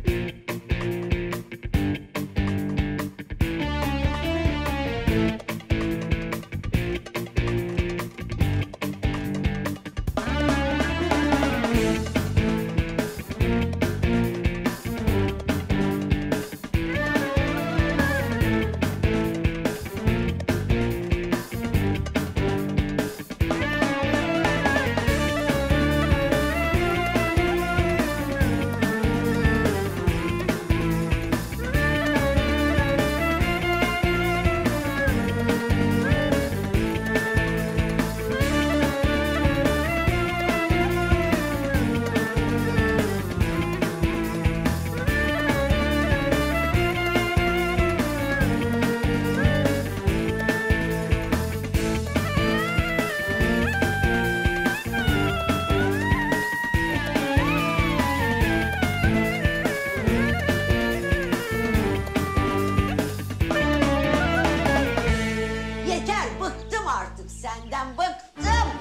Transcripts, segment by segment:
Senden bıktım.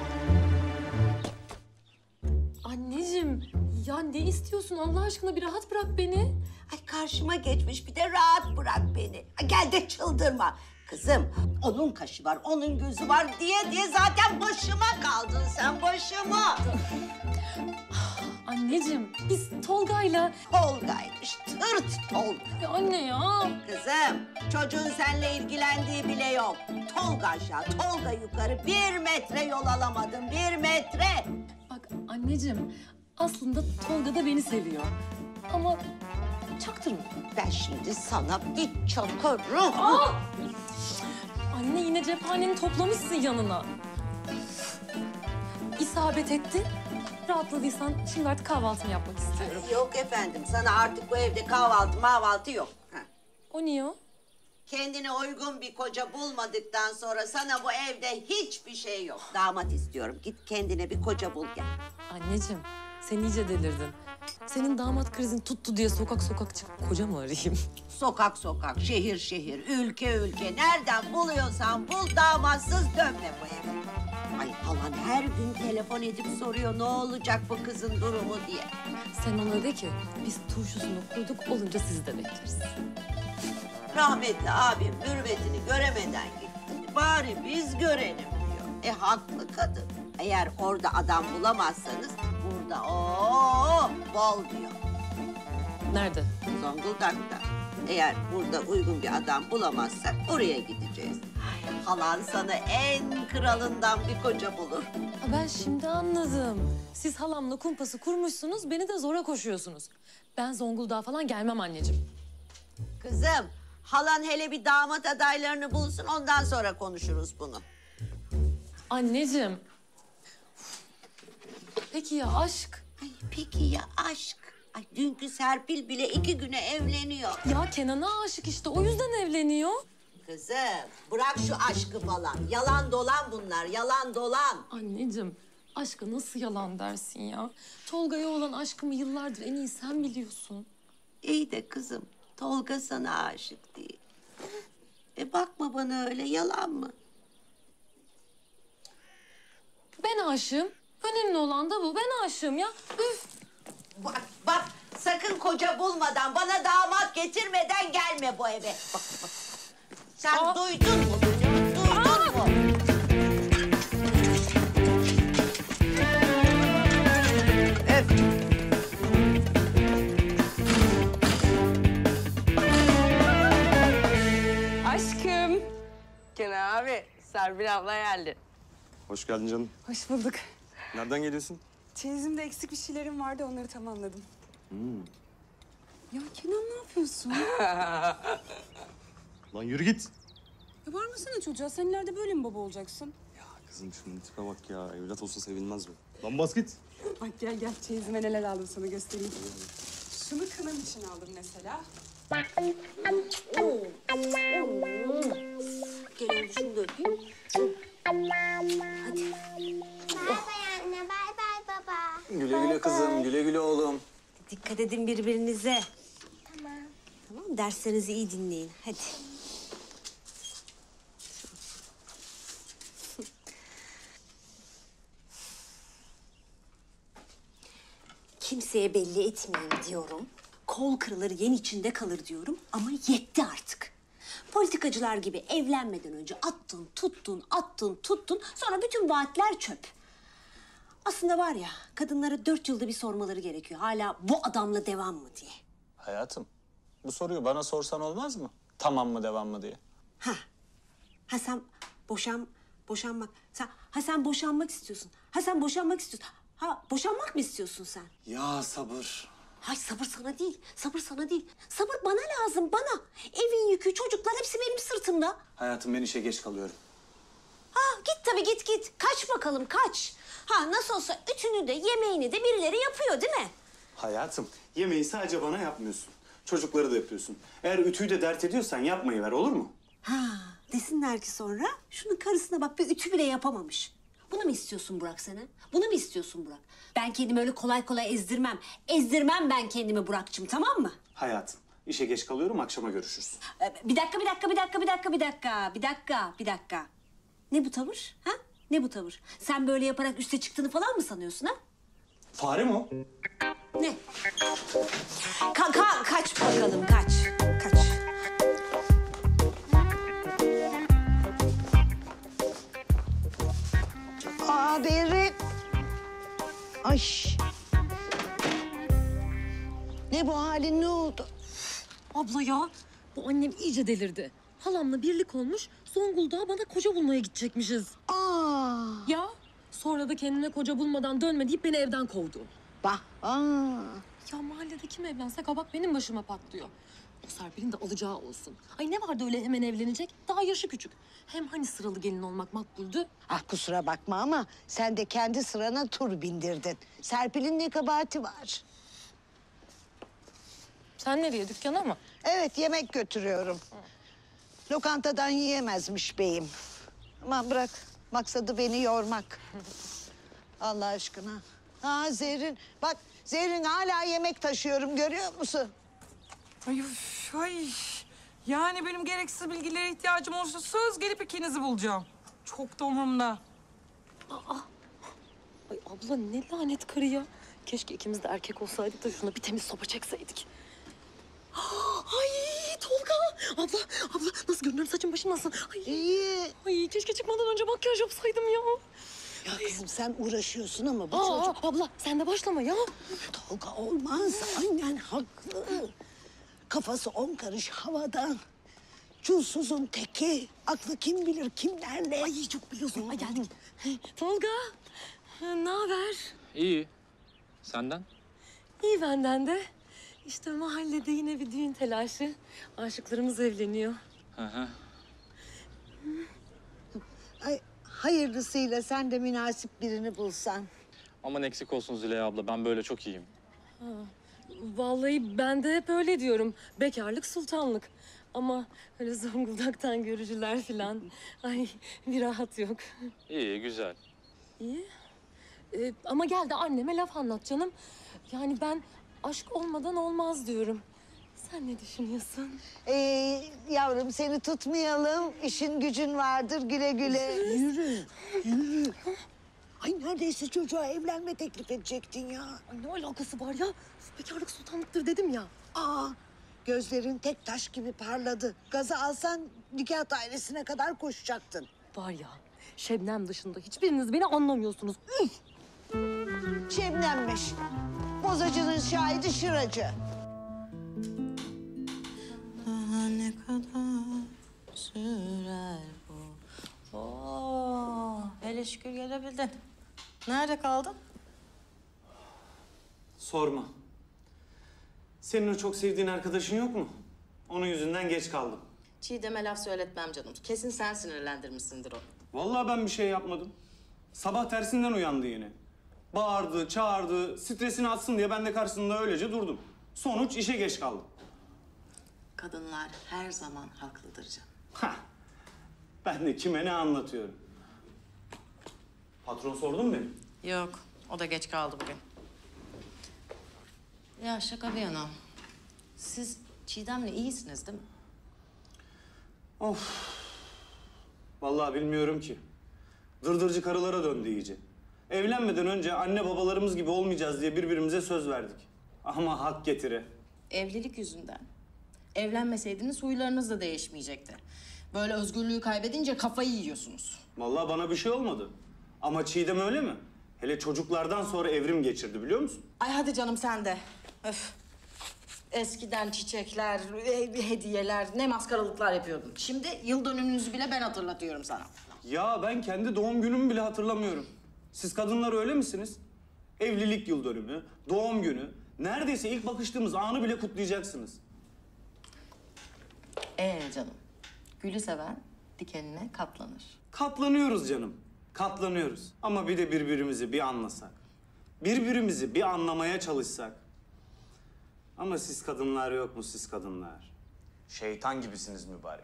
Anneciğim, ya ne istiyorsun Allah aşkına, bir rahat bırak beni. Ay karşıma geçmiş, bir de rahat bırak beni. Gel de çıldırma. Kızım, onun kaşı var, onun gözü var diye zaten başıma kaldın sen, başıma. Anneciğim, biz Tolga'yla... Tolga'ymış, tırt Tolga. Ya anne ya. Kızım, çocuğun seninle ilgilendiği bile yok. Tolga aşağı, Tolga yukarı. 1 metre yol alamadım, 1 metre. Bak anneciğim, aslında Tolga da beni seviyor. Ama çaktırma. Ben şimdi sana bir çakarım. Aa! Anne yine cephaneni toplamışsın yanına. İsabet etti. Rahatladıysan şimdi artık kahvaltımı yapmak istiyorum. Yok efendim, sana artık bu evde kahvaltı yok. Heh. O niye o? Kendine uygun bir koca bulmadıktan sonra sana bu evde hiçbir şey yok. Damat istiyorum. Git kendine bir koca bul gel. Anneciğim, sen iyice delirdin. Senin damat krizin tuttu diye sokak sokak çıkıp koca mı arayayım? Sokak sokak, şehir şehir, ülke ülke. Nereden buluyorsan bul, damatsız dönme bu eve. Ay halan her gün telefon edip soruyor ne olacak bu kızın durumu diye. Sen ona de ki biz turşusunu koyduk, olunca sizi de bekleriz. Rahmetli abim mürvetini göremeden gitti. Bari biz görelim diyor. Haklı kadın. Eğer orada adam bulamazsanız burada bol diyor. Nerede? Zonguldak'ta. Eğer burada uygun bir adam bulamazsak oraya gideceğiz. Ay, halan sana en kralından bir koca bulur. Ha, ben şimdi anladım. Siz halamla kumpası kurmuşsunuz, beni de zora koşuyorsunuz. Ben Zonguldak'a falan gelmem anneciğim. Kızım, halan hele bir damat adaylarını bulsun, ondan sonra konuşuruz bunu. Anneciğim. Peki ya aşk? Ay peki ya aşk? Ay dünkü Serpil bile 2 güne evleniyor. Ya Kenan'a aşık işte, o yüzden evleniyor. Kızım, bırak şu aşkı falan. Yalan dolan bunlar, yalan dolan. Anneciğim, aşka nasıl yalan dersin ya? Tolga'ya olan aşkımı yıllardır en iyi sen biliyorsun. İyi de kızım, Tolga sana aşık değil. Bakma bana öyle, yalan mı? Ben aşığım. Önemli olan da bu. Ben aşığım ya. Üf. Bak, sakın koca bulmadan, bana damat getirmeden gelme bu eve. Bak. Sen duydun mu beni? Duydun mu? Öf. Aşkım. Kenan abi, Serpil abla geldi. Hoş geldin canım. Hoş bulduk. Nereden geliyorsun? Çeyizimde eksik bir şeylerim vardı, onları tamamladım. Ya Kenan ne yapıyorsun? Lan yürü git. Ya bağırmasana çocuğa, sen ileride böyle mi baba olacaksın? Ya kızım şunun tipe bak ya. Evlat olsa sevilmez mi? Lan bas git. Bak gel çeyizime neler aldım sana göstereyim. Şunu kınam için aldım mesela. Gel şunu da öpeyim. Hadi. Bay bay anne, bay bay baba. Güle güle kızım, güle güle oğlum. Dikkat edin birbirinize. Tamam. Tamam, derslerinizi iyi dinleyin. Hadi. Kimseye belli etmeyeyim diyorum. kol kırılır yen içinde kalır diyorum ama yetti artık. Politikacılar gibi evlenmeden önce attın tuttun sonra bütün vaatler çöp. Aslında var ya kadınlara 4 yılda bir sormaları gerekiyor hala bu adamla devam mı diye. Hayatım, bu soruyu bana sorsan olmaz mı? Tamam mı, devam mı diye. Ha sen boşanmak. Sen boşanmak istiyorsun. Ha sen boşanmak istiyorsun. Ha boşanmak mı istiyorsun sen? Ya sabır. Hay sabır sana değil. Sabır sana değil. Sabır bana lazım bana. Evin yükü, çocuklar hepsi benim sırtımda. Hayatım, ben işe geç kalıyorum. Ha git tabii git. Kaç bakalım kaç. Ha nasıl olsa ütünü de yemeğini de birileri yapıyor değil mi? Hayatım, yemeği sadece bana yapmıyorsun. Çocukları da yapıyorsun. Eğer ütüyü de dert ediyorsan yapmayı ver, olur mu? Ha desinler ki sonra şunun karısına bak bir ütü bile yapamamış. Bunu mu istiyorsun Burak sen ha? Bunu mu istiyorsun Burak? Ben kendimi öyle kolay kolay ezdirmem. Ezdirmem ben kendimi Burak'cığım tamam mı? Hayatım, işe geç kalıyorum, akşama görüşürüz. Bir dakika. Ne bu tavır? Ha? Ne bu tavır? Sen böyle yaparak üste çıktığını falan mı sanıyorsun ha? Fare mi o? Ne? Kaç bakalım kaç. Kaç. Derin. Ay. Ne bu halin, ne oldu? Abla ya, bu annem iyice delirdi. Halamla birlik olmuş, Zonguldak'a bana koca bulmaya gidecekmişiz. Ya, sonra da kendine koca bulmadan dönme deyip beni evden kovdu. Bak. Ya mahallede kim evlense kabak benim başıma patlıyor. O Serpil'in de alacağı olsun. Ay ne vardı öyle hemen evlenecek? Daha yaşı küçük. Hem hani sıralı gelin olmak makbuldü. Kusura bakma ama sen de kendi sırana tur bindirdin. Serpil'in ne kabahati var? Sen nereye, dükkana mı? Evet, yemek götürüyorum. Lokantadan yiyemezmiş beyim. Aman bırak, maksadı beni yormak. Allah aşkına. Zerrin, bak Zerrin hala yemek taşıyorum, görüyor musun? Ay, üf, ay. Yani benim gereksiz bilgilere ihtiyacım olursa söz gelip ikinizi bulacağım. Çok da umurumda. Ay abla ne lanet karı ya. Keşke ikimiz de erkek olsaydık da şuna bir temiz sopa çekseydik. Ay Tolga! Abla nasıl görünüyorum, saçım başım nasıl? İyi. Ay keşke çıkmadan önce makyaj yapsaydım ya. Ya kızım sen uğraşıyorsun ama bu Aa, çocuk... abla sen de başlama ya. Tolga olmaz, annen haklı. Kafası 10 karış havada. Çulsuzun teki. Aklı kim bilir kimlerle. Ay çok biliyorsun. Ay geldik. Tolga ne haber? İyi. Senden? İyi benden de. İşte mahallede yine bir düğün telaşı. Aşıklarımız evleniyor. Hı hı. Ay, hayırlısıyla sen de münasip birini bulsan. Aman eksik olsun Züleyha abla. Ben böyle çok iyiyim. Vallahi ben de hep öyle diyorum. Bekarlık sultanlık. Ama öyle Zonguldak'tan görücüler falan. Ay bir rahat yok. İyi, güzel. İyi. Ama gel de anneme laf anlat canım. Yani ben aşk olmadan olmaz diyorum. Sen ne düşünüyorsun? Yavrum seni tutmayalım. İşin gücün vardır, güle güle. Yürü. Ay neredeyse çocuğa evlenme teklif edecektin ya. Ay ne alakası var ya? Bekarlık sultanlıktır dedim ya. Gözlerin tek taş gibi parladı. Gazı alsan nikah dairesine kadar koşacaktın. Var ya, Şebnem dışında hiçbiriniz beni anlamıyorsunuz. Üf! Şebnemmiş. Bozacının şahidi şıracı. Daha ne kadar sürer bu? Hele şükür gelebildin. Nerede kaldın? Sorma. Senin o çok sevdiğin arkadaşın yok mu? Onun yüzünden geç kaldım. Çiğdem'e laf söyletmem canım. Kesin sen sinirlendirmişsindir o. Vallahi ben bir şey yapmadım. Sabah tersinden uyandı yine. Bağırdı, çağırdı, stresini atsın diye ben de karşısında öylece durdum. Sonuç işe geç kaldım. Kadınlar her zaman haklıdır canım. Hah. Ben de kime ne anlatıyorum? Patron sordu mu beni? Yok, o da geç kaldı bugün. Ya şaka bir yana. Siz Çiğdem'le iyisiniz değil mi? Of. Vallahi bilmiyorum ki. Dırdırcı karılara döndü iyice. Evlenmeden önce anne babalarımız gibi olmayacağız diye birbirimize söz verdik. Ama hak getire. Evlilik yüzünden. Evlenmeseydiniz huylarınız da değişmeyecekti. Böyle özgürlüğü kaybedince kafayı yiyorsunuz. Vallahi bana bir şey olmadı. Ama Çiğdem öyle mi? Hele çocuklardan sonra evrim geçirdi biliyor musun? Ay hadi canım sen de. Öf. Eskiden çiçekler, hediyeler, ne maskaralıklar yapıyordun. Şimdi yıl dönümünüzü bile ben hatırlatıyorum sana. Ya ben kendi doğum günümü bile hatırlamıyorum. Siz kadınlar öyle misiniz? Evlilik yıl dönümü, doğum günü, neredeyse ilk bakıştığımız anı bile kutlayacaksınız. Canım, gülü seven dikenine katlanır. Katlanıyoruz canım, katlanıyoruz. Ama bir de birbirimizi bir anlasak. Birbirimizi bir anlamaya çalışsak. Ama siz kadınlar yok mu siz kadınlar? Şeytan gibisiniz mübarek.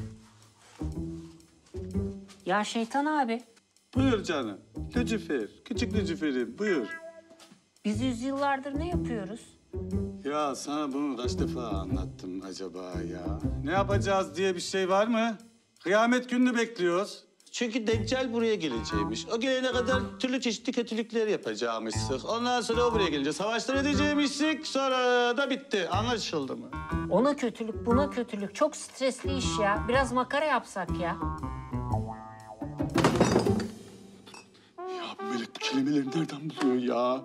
Ya Şeytan abi, Buyur canım. Lücifer, küçük Lücifer'im buyur. biz yüzyıllardır ne yapıyoruz? Ya sana bunu kaç defa anlattım acaba ya? Ne yapacağız diye bir şey var mı? Kıyamet gününü bekliyoruz. Çünkü Deccal buraya geleceğimiş. O gelene kadar türlü çeşitli kötülükler yapacağımışsın. Ondan sonra o buraya gelince savaşlar edeceğimişsin. Sonra da bitti. Anlaşıldı mı? Ona kötülük, buna kötülük. Çok stresli iş ya. Biraz makara yapsak ya. Ya Melek bu kelimeleri nereden buluyor ya?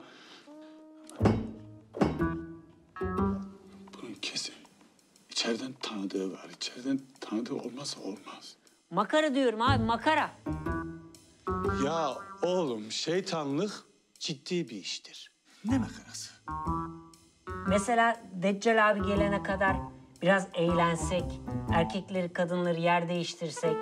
Bunun kesin içeriden tanıdığı var. İçeriden tanıdığı olmazsa olmaz. Makara diyorum abi, makara. Ya oğlum şeytanlık ciddi bir iştir. Ne makarası? Mesela Deccal abi gelene kadar biraz eğlensek, erkekleri kadınları yer değiştirsek.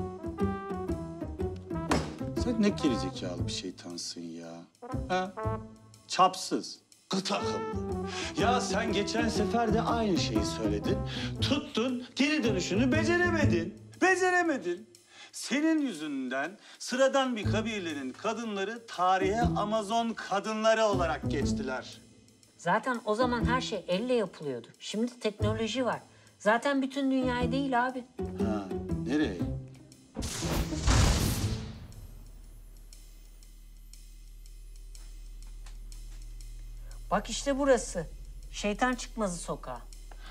Sen ne gerizekalı bir şeytansın ya. Ha? Çapsız, kıt akıllı. Ya sen geçen sefer de aynı şeyi söyledin. Tuttun, geri dönüşünü beceremedin. Beceremedin. Senin yüzünden sıradan bir kabilenin kadınları tarihe Amazon kadınları olarak geçtiler. Zaten o zaman her şey elle yapılıyordu. Şimdi teknoloji var. Zaten bütün dünyaya değil abi. Ha, nereye? Bak işte burası. Şeytan çıkmazı sokağı.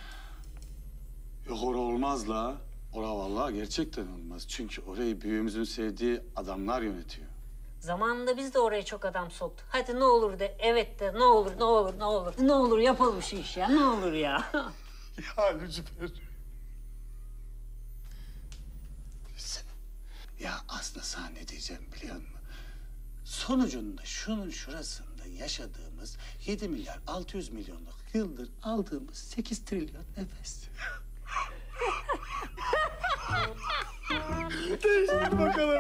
Yok ora olmaz la. Ora vallahi gerçekten olmaz. Çünkü orayı büyüğümüzün sevdiği adamlar yönetiyor. Zamanında biz de oraya çok adam soktuk. Hadi ne olur de, evet de, ne olur, ne olur, ne olur. Ne olur yapalım şu işi ya, ne olur ya. Ya Lücifer. Ya aslında sana ne diyeceğim biliyor musun? Sonucunda şunun şurasında yaşadığımız 7 milyar 600 milyonluk yıldır aldığımız 8 trilyon nefes. Değiştir bakalım.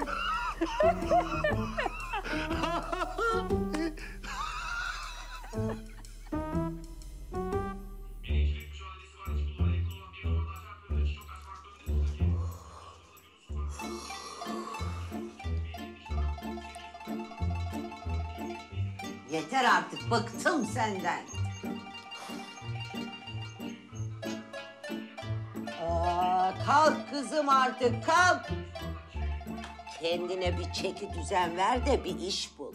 Yeter artık, bıktım senden. Kalk kızım artık, kalk. Kendine bir çeki düzen ver de bir iş bul.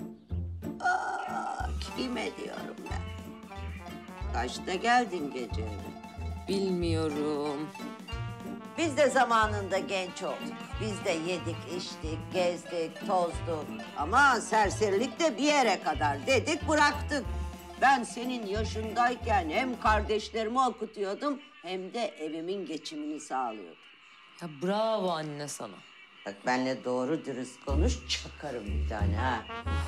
Kime diyorum ben? Kaçta geldin gece eve? Bilmiyorum. Biz de zamanında genç olduk. Biz de yedik, içtik, gezdik, tozduk. Ama serserilik de bir yere kadar dedik, bıraktık. Ben senin yaşındayken hem kardeşlerimi okutuyordum hem de evimin geçimini sağlıyordum. Ya bravo anne sana. Bak benimle doğru dürüst konuş, çakarım bir tane ha.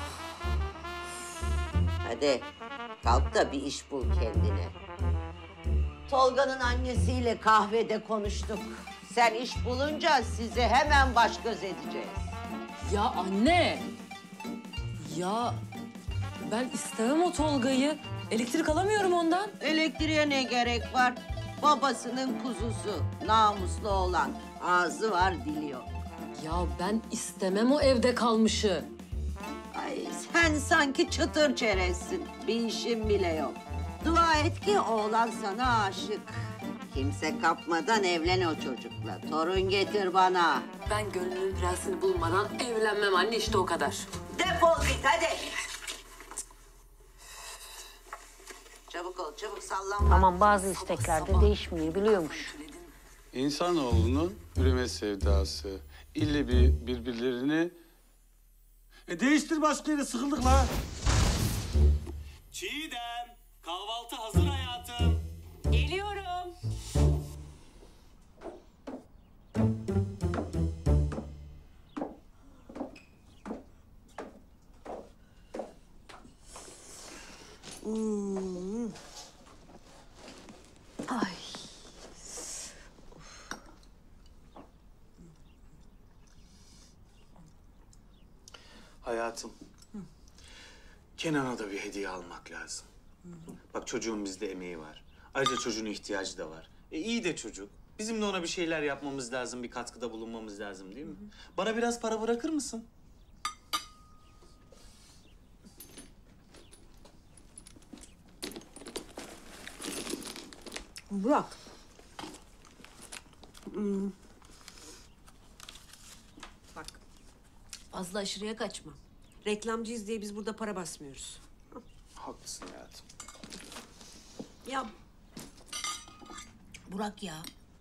Hadi kalk da bir iş bul kendine. Tolga'nın annesiyle kahvede konuştuk. Sen iş bulunca sizi hemen baş göz edeceğiz. Ya anne. Ya ben istemem o Tolga'yı. Elektrik alamıyorum ondan. Elektriğe ne gerek var? Babasının kuzusu, namuslu olan. Ağzı var, dili yok. Ya ben istemem o evde kalmışı. Ay sen sanki çıtır çerezsin. Bir işin bile yok. Dua et ki oğlan sana aşık. Kimse kapmadan evlen o çocukla. Torun getir bana. Ben gönlümün prensini bulmadan evlenmem anne, işte o kadar. Defol git hadi. Çabuk. Çabuk ol, çabuk sallanma. Aman bazı istekler de değişmiyor biliyormuş. İnsanoğlunun üreme sevdası. İlle birbirlerini... değiştir başka yere, sıkıldık la. Çiğdem, kahvaltı hazır hayatım. Geliyorum. Ay. Hayatım, Kenan'a da bir hediye almak lazım. Bak çocuğun bizde emeği var. Ayrıca çocuğun ihtiyacı da var. İyi de çocuk. Bizim de ona bir şeyler yapmamız lazım, bir katkıda bulunmamız lazım değil mi? Bana biraz para bırakır mısın? Burak. Bak, fazla aşırıya kaçma. Reklamcıyız diye biz burada para basmıyoruz. Haklısın hayatım. Ya Burak ya.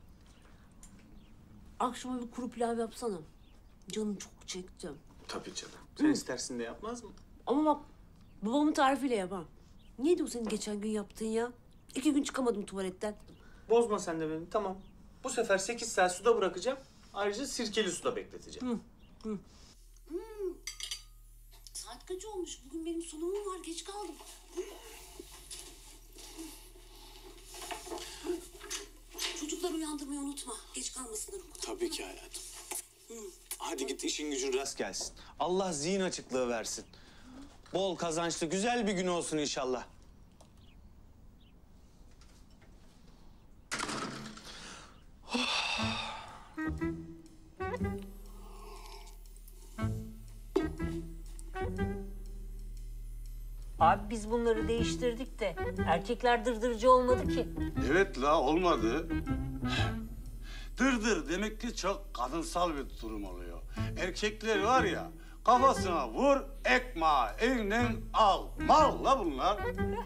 Akşama bir kuru pilav yapsana. Canım çok çekti. Tabii canım. Sen istersin de yapmaz mı? Ama bak babamın tarifiyle yapamam. Neydi o senin geçen gün yaptığın ya? 2 gün çıkamadım tuvaletten. Bozma sen de beni, tamam. Bu sefer 8 saat suda bırakacağım. Ayrıca sirkeli suda bekleteceğim. Saat kaç olmuş? Bugün benim sunumum var. Geç kaldım. Çocukları uyandırmayı unutma. Geç kalmasınlar okula. Tabii ki hayatım. Hadi git, işin gücün rast gelsin. Allah zihin açıklığı versin. Bol kazançlı, güzel bir gün olsun inşallah. Abi biz bunları değiştirdik de erkekler dırdırcı olmadı ki. Evet la, olmadı. Dırdır demek ki çok kadınsal bir durum oluyor. Erkekler var ya, kafasına vur, ekmeği elinden al. Mal la bunlar.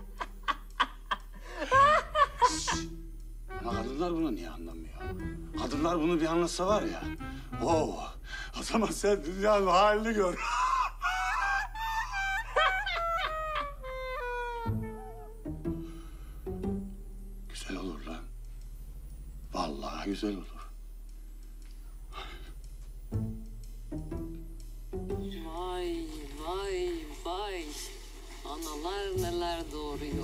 Şşş! Ama kadınlar bunu niye anlamıyor? Kadınlar bunu bir anlasa var ya. Oh, o zaman sen dünyanın halini gör. Güzel olur lan. Vallahi güzel olur. Vay vay vay. Analar neler doğuruyor.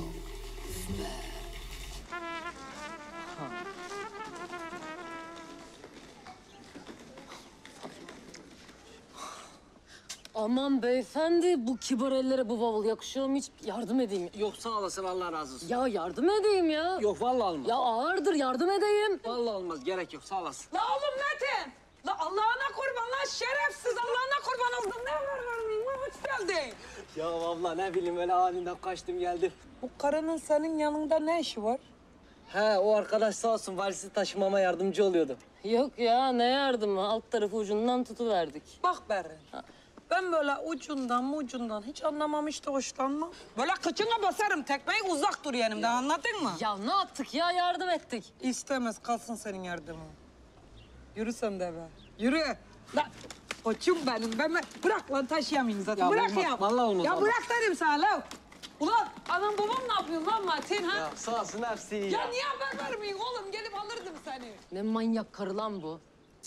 Aman beyefendi, bu kibar ellere bu bavul yakışıyor mu hiç? Yardım edeyim. Yok sağ olasın, Allah razı olsun. Ya yardım edeyim ya. Yok vallahi olmaz. Ya ağırdır, yardım edeyim. Vallahi olmaz, gerek yok, sağ olasın. La oğlum Metin! La Allah'ına kurban lan şerefsiz! Allah'ına kurban oldum. Ne var vermeyeyim? Hoş geldin. Ya abla ne bileyim, öyle aniden kaçtım geldim. Bu karının senin yanında ne işi var? He, o arkadaş sağ olsun valisi taşımama yardımcı oluyordu. Yok ya, ne yardımı? Alt tarafı ucundan tutuverdik. Bak Berrin. Ben böyle ucundan hiç anlamam, işte hoşlanmam. Böyle kıçına basarım tekmeyi, uzak dur yanımdan, anladın mı? Ya ne yaptık ya? Yardım ettik. İstemez, kalsın senin yardımın. Yürü sen de be. Yürü. La koçum benim. Bırak lan, taşıyamayın zaten. Ya bırak olmaz, ya. vallahi olmaz Ya abla. bırak dedim sana lan. Ulan anam babam ne yapıyorsun lan Metin ha? Ya sağ olsun, hepsi iyi Ya ya. niye haber vermeyin oğlum? Gelip alırdım seni. Ne manyak karı lan bu.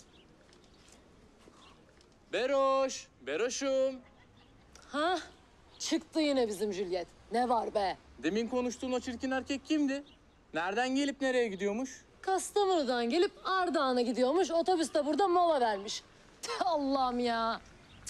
Beroş, Beroş'um. Ha? Çıktı yine bizim Juliet. Ne var be? Demin konuştuğun o çirkin erkek kimdi? Nereden gelip nereye gidiyormuş? Kastamonu'dan gelip Ardahan'a gidiyormuş. Otobüs de burada mola vermiş. Allah'ım ya.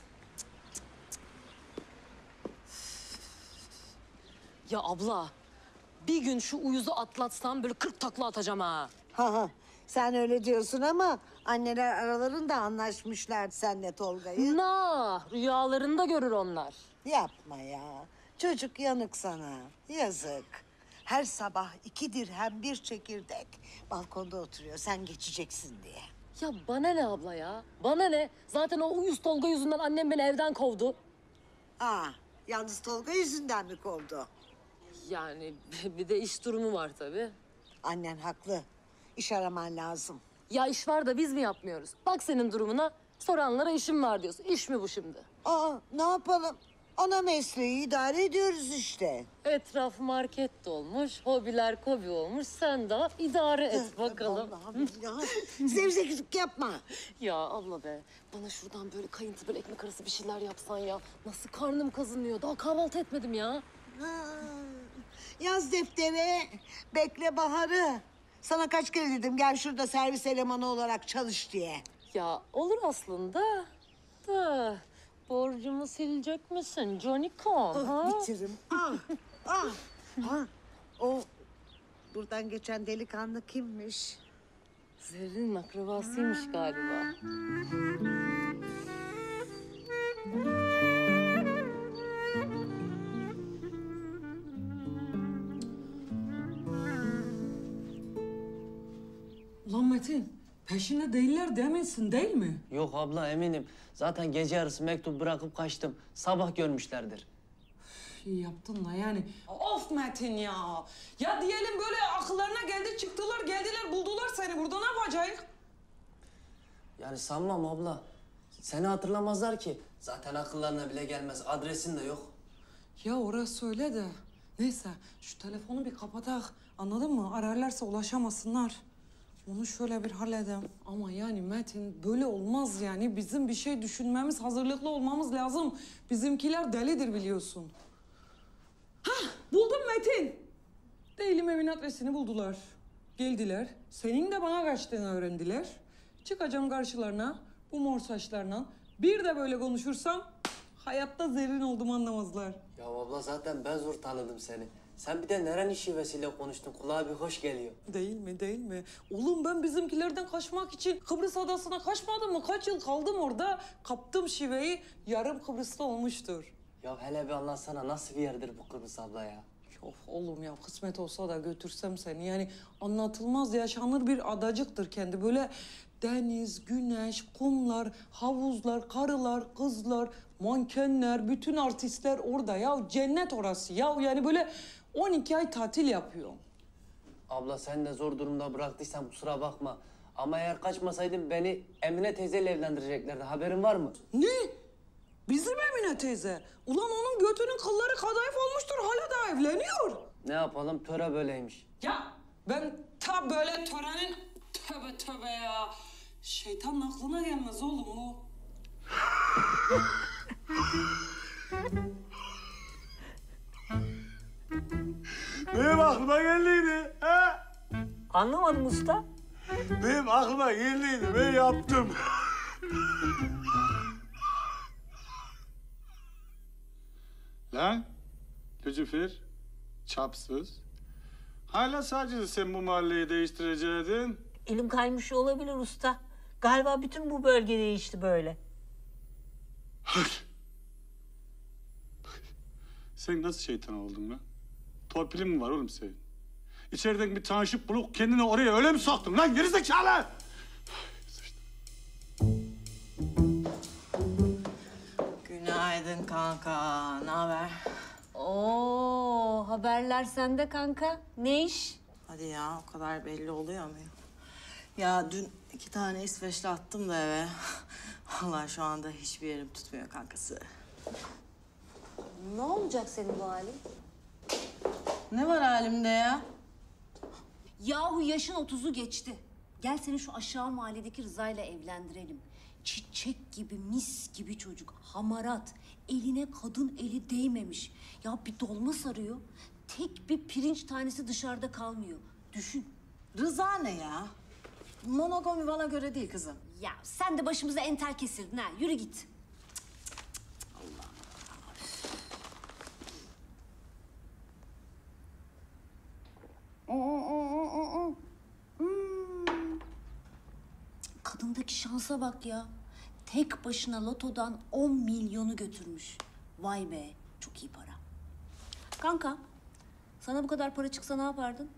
Ya abla, bir gün şu uyuzu atlatsam böyle 40 takla atacağım ha. Ha, sen öyle diyorsun ama anneler aralarında anlaşmışlar senle Tolga'yı. Na, rüyalarında görür onlar. Yapma ya. Çocuk yanık sana. Yazık. Her sabah 2 dirhem 1 çekirdek balkonda oturuyor sen geçeceksin diye. Ya bana ne abla ya? Bana ne? Zaten o uyuz Tolga yüzünden annem beni evden kovdu. Yalnız Tolga yüzünden mi kovdu? Yani bir de iş durumu var tabii. Annen haklı. İş araman lazım. Ya iş var da biz mi yapmıyoruz? Bak senin durumuna, soranlara işim var diyorsun. İş mi bu şimdi? Aa, ne yapalım? Ana mesleği idare ediyoruz işte. Etraf market dolmuş, hobiler kobi olmuş. Sen de idare et bakalım. Allah'ım ya. Zevzeklik yapma. Ya abla be, bana şuradan böyle kayıntı böyle ekmek arası bir şeyler yapsan ya. Nasıl karnım kazınıyor, daha kahvaltı etmedim ya. Ha, yaz deftere, bekle baharı. Sana kaç kere dedim gel şurada servis elemanı olarak çalış diye. Ya olur aslında da borcumu silecek misin Johnny Con? Ha? Bitiririm. O buradan geçen delikanlı kimmiş? Zerrin'in akrabasıymış galiba. Ulan Metin, peşinde değiller demesin değil mi? Yok abla eminim. Zaten gece yarısı mektup bırakıp kaçtım. Sabah görmüşlerdir. İyi yaptın da yani. Of Metin ya. Ya diyelim böyle akıllarına geldi çıktılar geldiler buldular seni burada ne yapacağız? Yani sanmam abla. Seni hatırlamazlar ki. Zaten akıllarına bile gelmez. Adresin de yok. Ya orası öyle de. Neyse şu telefonu bir kapatak. Anladın mı? Ararlarsa ulaşamasınlar. Onu şöyle bir halledem. Ama yani Metin böyle olmaz yani. Bizim bir şey düşünmemiz, hazırlıklı olmamız lazım. Bizimkiler delidir biliyorsun. Hah buldum Metin. Değilim evin adresini buldular. Geldiler. Senin de bana kaçtığını öğrendiler. Çıkacağım karşılarına bu mor saçlarla. Bir de böyle konuşursam hayatta zerrin olduğumu anlamazlar. Ya abla zaten ben zor tanıdım seni. Sen bir de neren şivesiyle konuştun. Kulağa bir hoş geliyor. Değil mi, değil mi? Oğlum ben bizimkilerden kaçmak için Kıbrıs adasına kaçmadım mı? Kaç yıl kaldım orada. Kaptım şiveyi, yarım Kıbrıs'ta olmuştur. Ya hele bir anlatsana nasıl bir yerdir bu Kıbrıs abla ya? Of oğlum ya kısmet olsa da götürsem seni. Yani anlatılmaz yaşanır bir adacıktır kendi. Böyle deniz, güneş, kumlar, havuzlar, karılar, kızlar, mankenler, bütün artistler orada. Ya cennet orası ya. Yani böyle 12 ay tatil yapıyor. Abla sen de zor durumda bıraktıysam kusura bakma. Ama eğer kaçmasaydın beni Emine teyzeyle evlendireceklerdi. Haberin var mı? Ne? Bizim Emine teyze. Ulan onun götünün kılları kadayıf olmuştur. Hala da evleniyor. Ne yapalım töre böyleymiş. Ya ben ta böyle törenin tövbe tövbe ya. Şeytanın aklına gelmez oğlum bu. Benim aklıma geldiydi. Ha? Anlamadım usta. Benim aklıma geldiydi. Ben yaptım. Lan Lücifer, çapsız. Hala sadece sen bu mahalleyi değiştirecektin. Elim kaymış olabilir usta. Galiba bütün bu bölge değişti böyle. Sen nasıl şeytan oldun lan? Torpilin mi var oğlum senin? İçeriden bir tanışıp bulup kendini oraya öyle mi soktun lan gerizekalı? Günaydın kanka. Ne haber? Oo, haberler sende kanka. Ne iş? Hadi ya o kadar belli oluyor mu? Ya dün 2 tane İsveçli attım da eve. Vallahi şu anda hiçbir yerim tutmuyor kankası. Ne olacak senin bu halin? Ne var halimde ya? Yahu yaşın 30'u geçti. Gel seni şu aşağı mahalledeki Rıza'yla evlendirelim. Çiçek gibi, mis gibi çocuk. Hamarat. Eline kadın eli değmemiş. Ya bir dolma sarıyor. Tek bir pirinç tanesi dışarıda kalmıyor. Düşün. Rıza ne ya? Monogami bana göre değil kızım. Ya sen de başımıza entel kesirdin ha. Yürü git. Kadındaki şansa bak ya. Tek başına lotodan 10 milyonu götürmüş. Vay be, çok iyi para. Kanka, sana bu kadar para çıksa ne yapardın?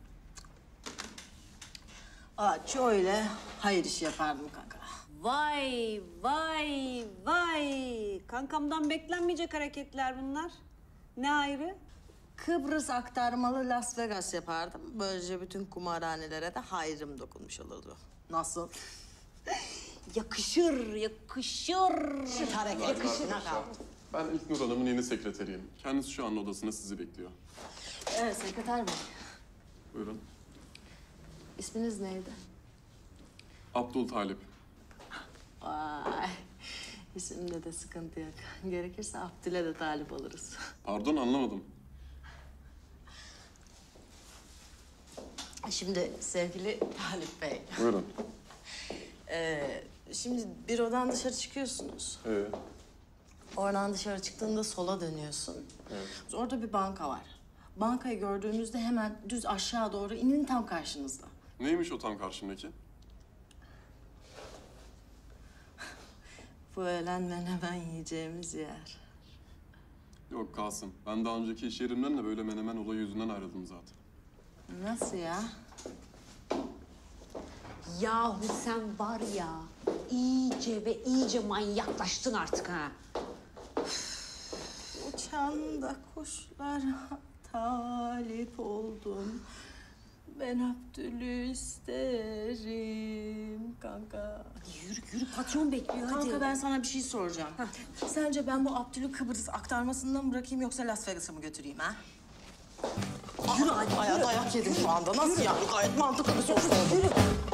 Şöyle hayır işi yapardım kanka. Vay, vay, vay. Kankamdan beklenmeyecek hareketler bunlar. Ne ayrı? Kıbrıs aktarmalı Las Vegas yapardım. Böylece bütün kumarhanelere de hayrım dokunmuş olurdu. Nasıl? Yakışır, yakışır. Yakışır. Ben İlknur Hanım'ın yeni sekreteriyim. Kendisi şu an odasında sizi bekliyor. Evet, sekreter bey. Buyurun. İsminiz neydi? Abdul Talip. Vay, isimde de sıkıntı yok. Gerekirse Abdül'e de talip oluruz. Pardon, anlamadım. Şimdi sevgili Talip Bey. Buyurun. Şimdi bürodan dışarı çıkıyorsunuz. Oradan dışarı çıktığında sola dönüyorsun. Evet. Orada bir banka var. Bankayı gördüğünüzde hemen düz aşağı doğru inin, tam karşınızda. Neymiş o tam karşımdaki? Bu öğlen menemen yiyeceğimiz yer. Yok kalsın. Ben daha önceki iş yerimden de böyle menemen olayı yüzünden ayrıldım zaten. Nasıl ya? Yahu sen var ya, iyice ve iyice manyaklaştın artık ha. Uçan da kuşlara talip oldum. Ben Abdül'ü isterim kanka. Yürü yürü, patron bekliyor hadi. Kanka ben sana bir şey soracağım. Sence ben bu Abdül'ü Kıbrıs aktarmasından mı bırakayım yoksa Las Vegas'a mı götüreyim ha? Yürü hadi. Bayağı dayak yedim şu anda. Nasıl yani? Gayet mantıklı bir soru oldu. Yürü.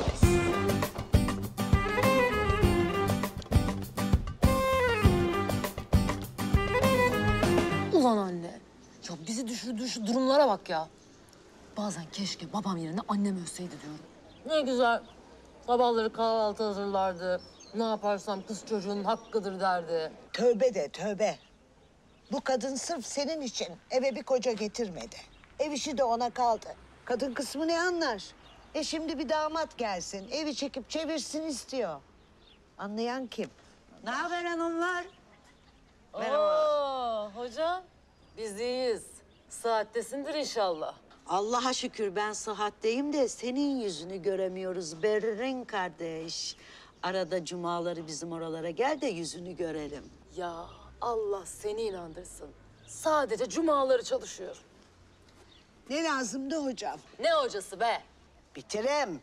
Ulan anne. Ya bizi düşürdüğü şu durumlara bak ya. Bazen keşke babam yerine annem ölseydi diyorum. Ne güzel. Sabahları kahvaltı hazırlardı. Ne yaparsam kız çocuğunun hakkıdır derdi. Tövbe de tövbe. Bu kadın sırf senin için eve bir koca getirmedi. Ev işi de ona kaldı. Kadın kısmı ne anlar? Şimdi bir damat gelsin, evi çekip çevirsin istiyor. Anlayan kim? Ne haber hanımlar? Oo, hocam biz iyiyiz. Saattesindir inşallah. Allah'a şükür ben sıhhatteyim de senin yüzünü göremiyoruz Berrin kardeş. Arada cumaları bizim oralara gel de yüzünü görelim. Ya Allah seni inandırsın. Sadece cumaları çalışıyor. Ne lazımdı hocam? Ne hocası be? Bitirem.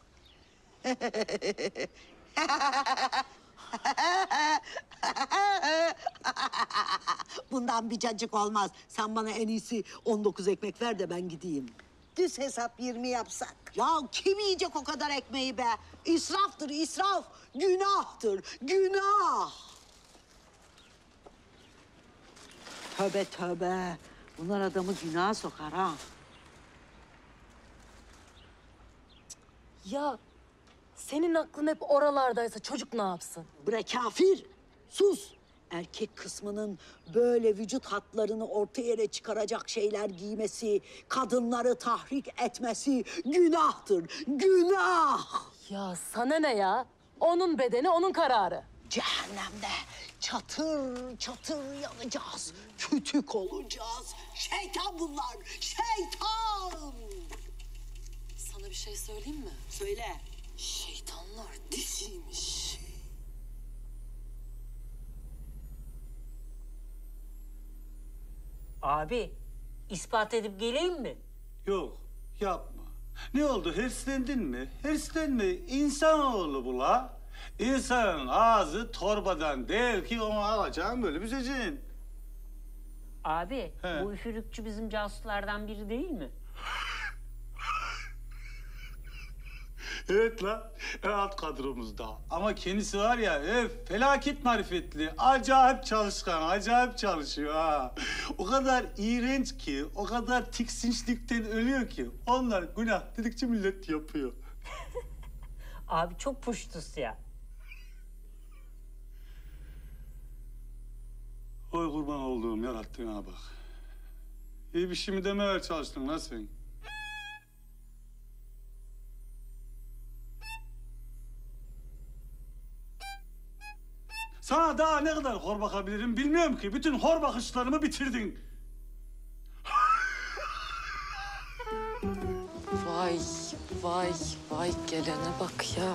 Bundan bir cacık olmaz. Sen bana en iyisi 19 ekmek ver de ben gideyim. Düz hesap 20 yapsak. Ya kim yiyecek o kadar ekmeği be? İsraftır, israf. Günahtır, günah. Tövbe tövbe. Bunlar adamı günaha sokar ha. Ya senin aklın hep oralardaysa çocuk ne yapsın? Bre kafir, sus. Erkek kısmının böyle vücut hatlarını orta yere çıkaracak şeyler giymesi, kadınları tahrik etmesi günahtır, günah. Ya sana ne ya? Onun bedeni, onun kararı. Cehennemde çatır çatır yanacağız, kütük olacağız. Şeytan bunlar, şeytan. Sana bir şey söyleyeyim mi? Söyle. Şeytanlar diziymiş. Abi, ispat edip geleyim mi? Yok, yapma. Ne oldu, hırslendin mi? Hırslenme, insanoğlu bu la. İnsanın ağzı torbadan değil ki onu alacaksın böyle büzeceksin. Abi, He. bu üfürükçü bizim casuslardan biri değil mi? Evet la, en alt kadromuzda. Ama kendisi var ya, felaket marifetli, acayip çalışkan, acayip çalışıyor ha. O kadar iğrenç ki, o kadar tiksinçlikten ölüyor ki, onlar günah dedikçe millet yapıyor. Abi çok puştus ya. Oy kurban olduğum yarattığına bak. İyi bir şey mi demeye çalıştın lan sen? Sana daha ne kadar hor bakabilirim bilmiyorum ki. Bütün hor bakışlarımı bitirdin. Vay, vay, vay gelene bak ya.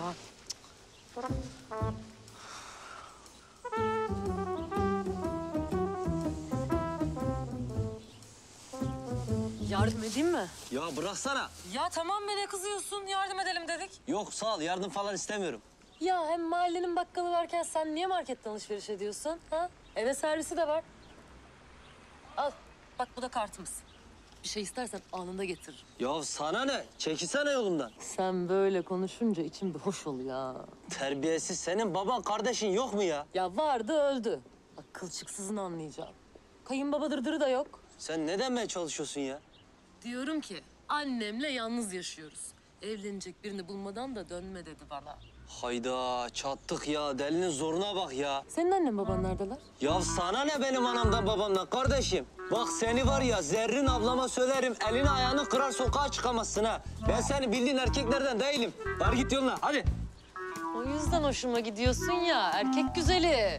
Ya bıraksana. Ya tamam be ne kızıyorsun? Yardım edelim dedik. Yok sağ ol yardım falan istemiyorum. Ya hem mahallenin bakkalı varken sen niye marketten alışveriş ediyorsun? Ha? Eve servisi de var. Al bak bu da kartımız. Bir şey istersen anında getiririm. Ya sana ne? Çekilsene yolumdan. Sen böyle konuşunca içim bir hoş oluyor ya. Terbiyesiz senin baban kardeşin yok mu ya? Ya vardı öldü. Bak kılçıksızını anlayacağım. Kayınbaba dırdırı da yok. Sen ne demeye çalışıyorsun ya? Diyorum ki annemle yalnız yaşıyoruz. Evlenecek birini bulmadan da dönme dedi bana. Hayda çattık ya delinin zoruna bak ya. Senin annen baban neredeler? Ya sana ne benim anamdan babamdan kardeşim? Bak seni var ya Zerrin ablama söylerim elini ayağını kırar sokağa çıkamazsın ha. Ben seni bildiğin erkeklerden değilim. Var git yoluna hadi. O yüzden hoşuma gidiyorsun ya erkek güzeli.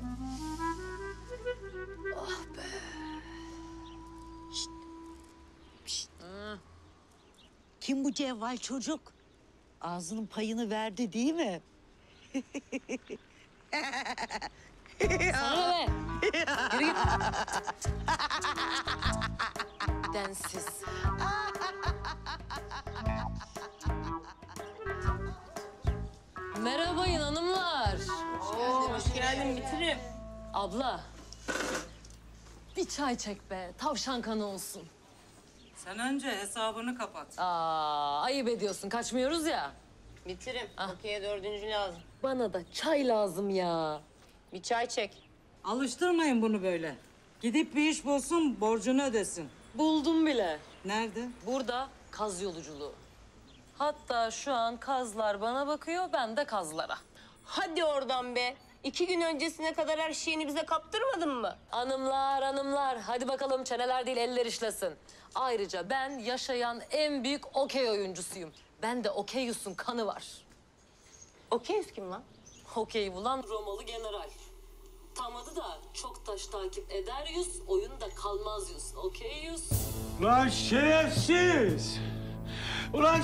Ah be. Kim bu cevval çocuk? Ağzının payını verdi değil mi? Sana ne be? Yürü git. Densiz. Merhabayın hanımlar. Hoş geldin bitirim. Abla. Bir çay çek be. Tavşan kanı olsun. Sen önce hesabını kapat. Ayıp ediyorsun. Kaçmıyoruz ya. Bitirim. Okey'e 4. lazım. Bana da çay lazım ya. Bir çay çek. Alıştırmayın bunu böyle. Gidip bir iş bulsun, borcunu ödesin. Buldum bile. Nerede? Burada kaz yolculuğu. Hatta şu an kazlar bana bakıyor, ben de kazlara. Hadi oradan be. 2 gün öncesine kadar her şeyini bize kaptırmadın mı? Hanımlar, hanımlar. Hadi bakalım çeneler değil eller işlesin. Ayrıca ben yaşayan en büyük okey oyuncusuyum. Ben de Okeyus'un kanı var. Okeyus kim lan? Okey bulan Romalı general. Tam adı da çok taş takip eder yüz, oyunda kalmaz yüz. Okeyus. Lan şerefsiz! Ulan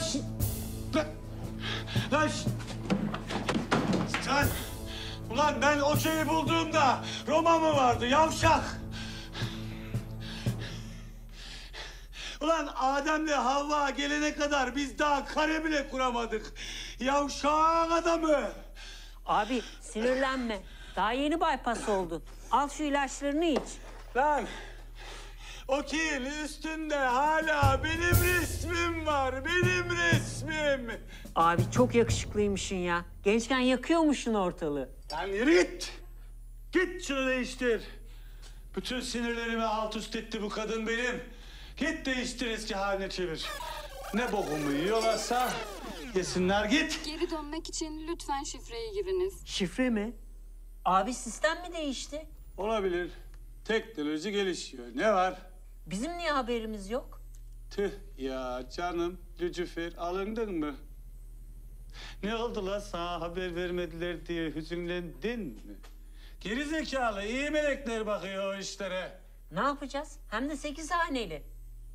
Sen! Ulan ben okeyi bulduğumda Roma mı vardı yavşak? Ulan Adem'le Havva gelene kadar biz daha kare bile kuramadık. Yavşağın adamı! Abi sinirlenme. Daha yeni bypass oldu. Al şu ilaçlarını iç. Lan! Okeyin üstünde hala benim resmim var, benim resmim! Abi çok yakışıklıymışsın ya. Gençken yakıyormuşsun ortalığı. Lan yürü git! Git şunu değiştir. Bütün sinirlerimi alt üst etti bu kadın benim. Git değiştir eski haline çevir. Ne bokumu yiyorlarsa yesinler git. Geri dönmek için lütfen şifreyi giriniz. Şifre mi? Abi sistem mi değişti? Olabilir. Teknoloji gelişiyor. Ne var? Bizim niye haberimiz yok? Tüh ya canım Lücifer alındın mı? Ne oldu lan sana haber vermediler diye hüzünlendin mi? Geri zekalı iyi melekler bakıyor o işlere. Ne yapacağız? Hem de 8 haneli.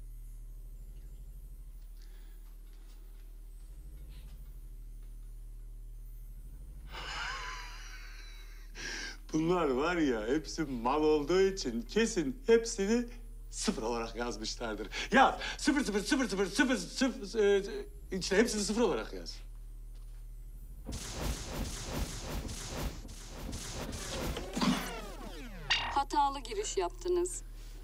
Bunlar var ya hepsi mal olduğu için kesin hepsini sıfır olarak yazmışlardır. Yaz 0000000 işte hepsini sıfır olarak yaz. Hatalı giriş yaptınız.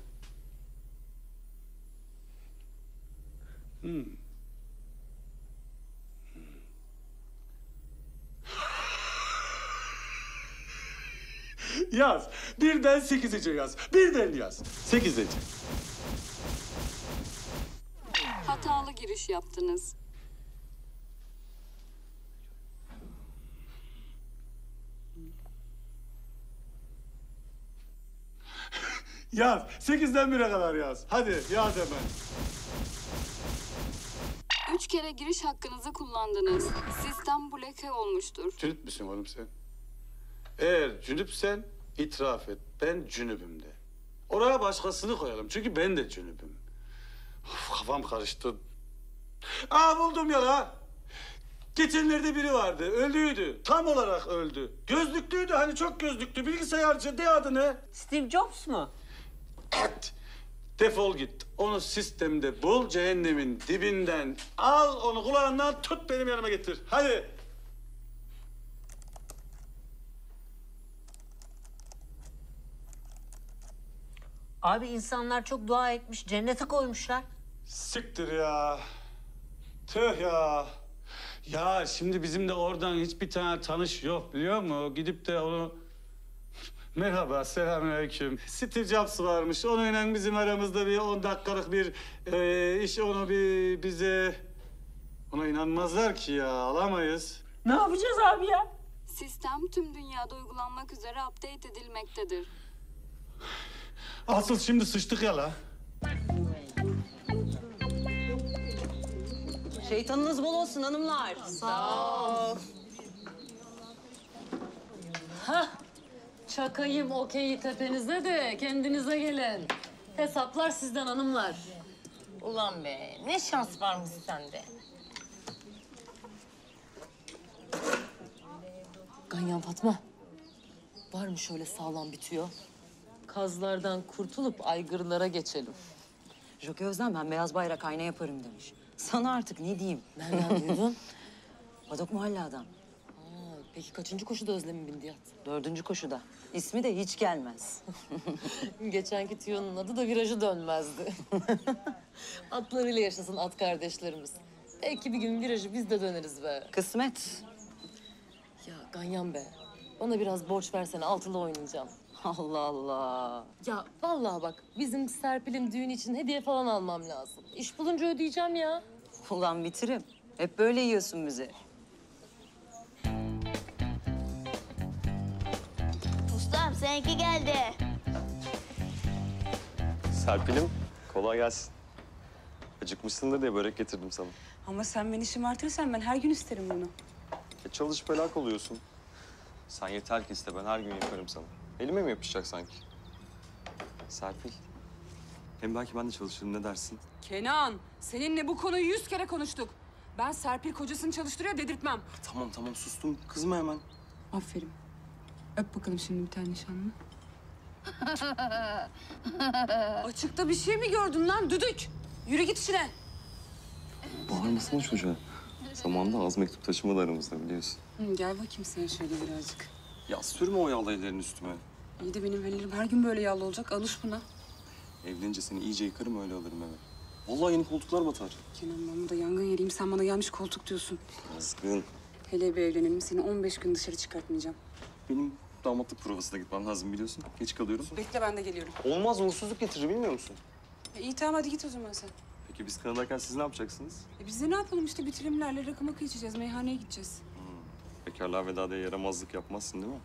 Yaz. Birden 8'e yaz. Birden yaz. 8'e. Hatalı giriş yaptınız. Yaz. 8'den 1'e kadar yaz. Hadi yaz hemen. 3 kere giriş hakkınızı kullandınız. Sistem bloke olmuştur. Cünüp müsün oğlum sen? Eğer cünüpsen itiraf et. Ben cünübüm de. Oraya başkasını koyalım. Çünkü ben de cünübüm. Of, kafam karıştı. Buldum ya la. Geçenlerde biri vardı. Öldüydü. Tam olarak öldü. Gözlüklüydü. Hani çok gözlüklü. Bilgisayarcı. De adı ne? Steve Jobs mu? Evet. Defol git. Onu sistemde bul, cehennemin dibinden al, onu kulağından tut, benim yanıma getir. Hadi. Abi insanlar çok dua etmiş, cennete koymuşlar. Siktir ya. Tüh ya. Ya şimdi bizim de oradan hiçbir tane tanış yok biliyor musun? Gidip de onu... Merhaba, selamünaleyküm. Steve Jobs varmış. Onunla bizim aramızda bir 10 dakikalık bir iş, onu bir bize... Ona inanmazlar ki ya, alamayız. Ne yapacağız abi ya? Sistem tüm dünyada uygulanmak üzere update edilmektedir. Asıl şimdi sıçtık ya la. Şeytanınız bol olsun hanımlar. Sağ ol. Hah, çakayım okeyi tepenize de kendinize gelin. Hesaplar sizden hanımlar. Ulan be, ne şans varmış sende. Ganyan Fatma, var mı şöyle sağlam bir tüyo? Kazlardan kurtulup aygırlara geçelim. Jockey Özlem ben beyaz bayrak ayna yaparım demiş. Sana artık ne diyeyim? Nereden duydun? Padok mahalle adam. Peki kaçıncı koşuda Özlem'in bindi yat? 4. koşuda. İsmi de hiç gelmez. Geçenki tüyonun adı da virajı dönmezdi. Atlarıyla yaşasın at kardeşlerimiz. Belki bir gün virajı biz de döneriz be. Kısmet. Ya Ganyan be, bana biraz borç versene, altılı oynayacağım. Allah Allah. Ya vallahi bak, bizim Serpil'in düğün için hediye falan almam lazım. İş bulunca ödeyeceğim ya. Ulan bitirim. Hep böyle yiyorsun bizi. Ustam seninki geldi. Serpil'im, kolay gelsin. Acıkmışsındır diye börek getirdim sana. Ama sen beni şımartırsan ben her gün isterim bunu. Çalış helak oluyorsun. Sen yeter ki iste, ben her gün yaparım sana. Elime mi yapışacak sanki? Serpil. Hem belki ben de çalışırım, ne dersin? Kenan, seninle bu konuyu 100 kere konuştuk. Ben Serpil kocasını çalıştırıyor dedirtmem. Tamam sustum. Kızma hemen. Aferin. Öp bakalım şimdi bir tane nişanlı. Açıkta bir şey mi gördün lan düdük? Yürü git işine. Bağırmasana çocuğa. Zamanında az mektup taşımadı aramızda biliyorsun. Gel bakayım sen şöyle birazcık. Ya sürme o yağlı ellerini üstüme. İyi de benim ellerim her gün böyle yağlı olacak. Alış buna. Evlenince seni iyice yıkarım, öyle alırım eve. Vallahi yeni koltuklar batar. Kenan ben burada yangın yeriyim. Sen bana gelmiş koltuk diyorsun. Azgın. Hele bir evlenelim. Seni 15 gün dışarı çıkartmayacağım. Benim damatlık provasına gitmem lazım biliyorsun. Geç kalıyorum. Bekle ben de geliyorum. Olmaz, uğursuzluk getirir bilmiyor musun? İyi tamam hadi git o zaman sen. Peki biz Kanada'yken siz ne yapacaksınız? Biz de ne yapalım işte bitirimlerle rakı makı içeceğiz. Meyhaneye gideceğiz. Bekarlığa veda diye yaramazlık yapmazsın değil mi?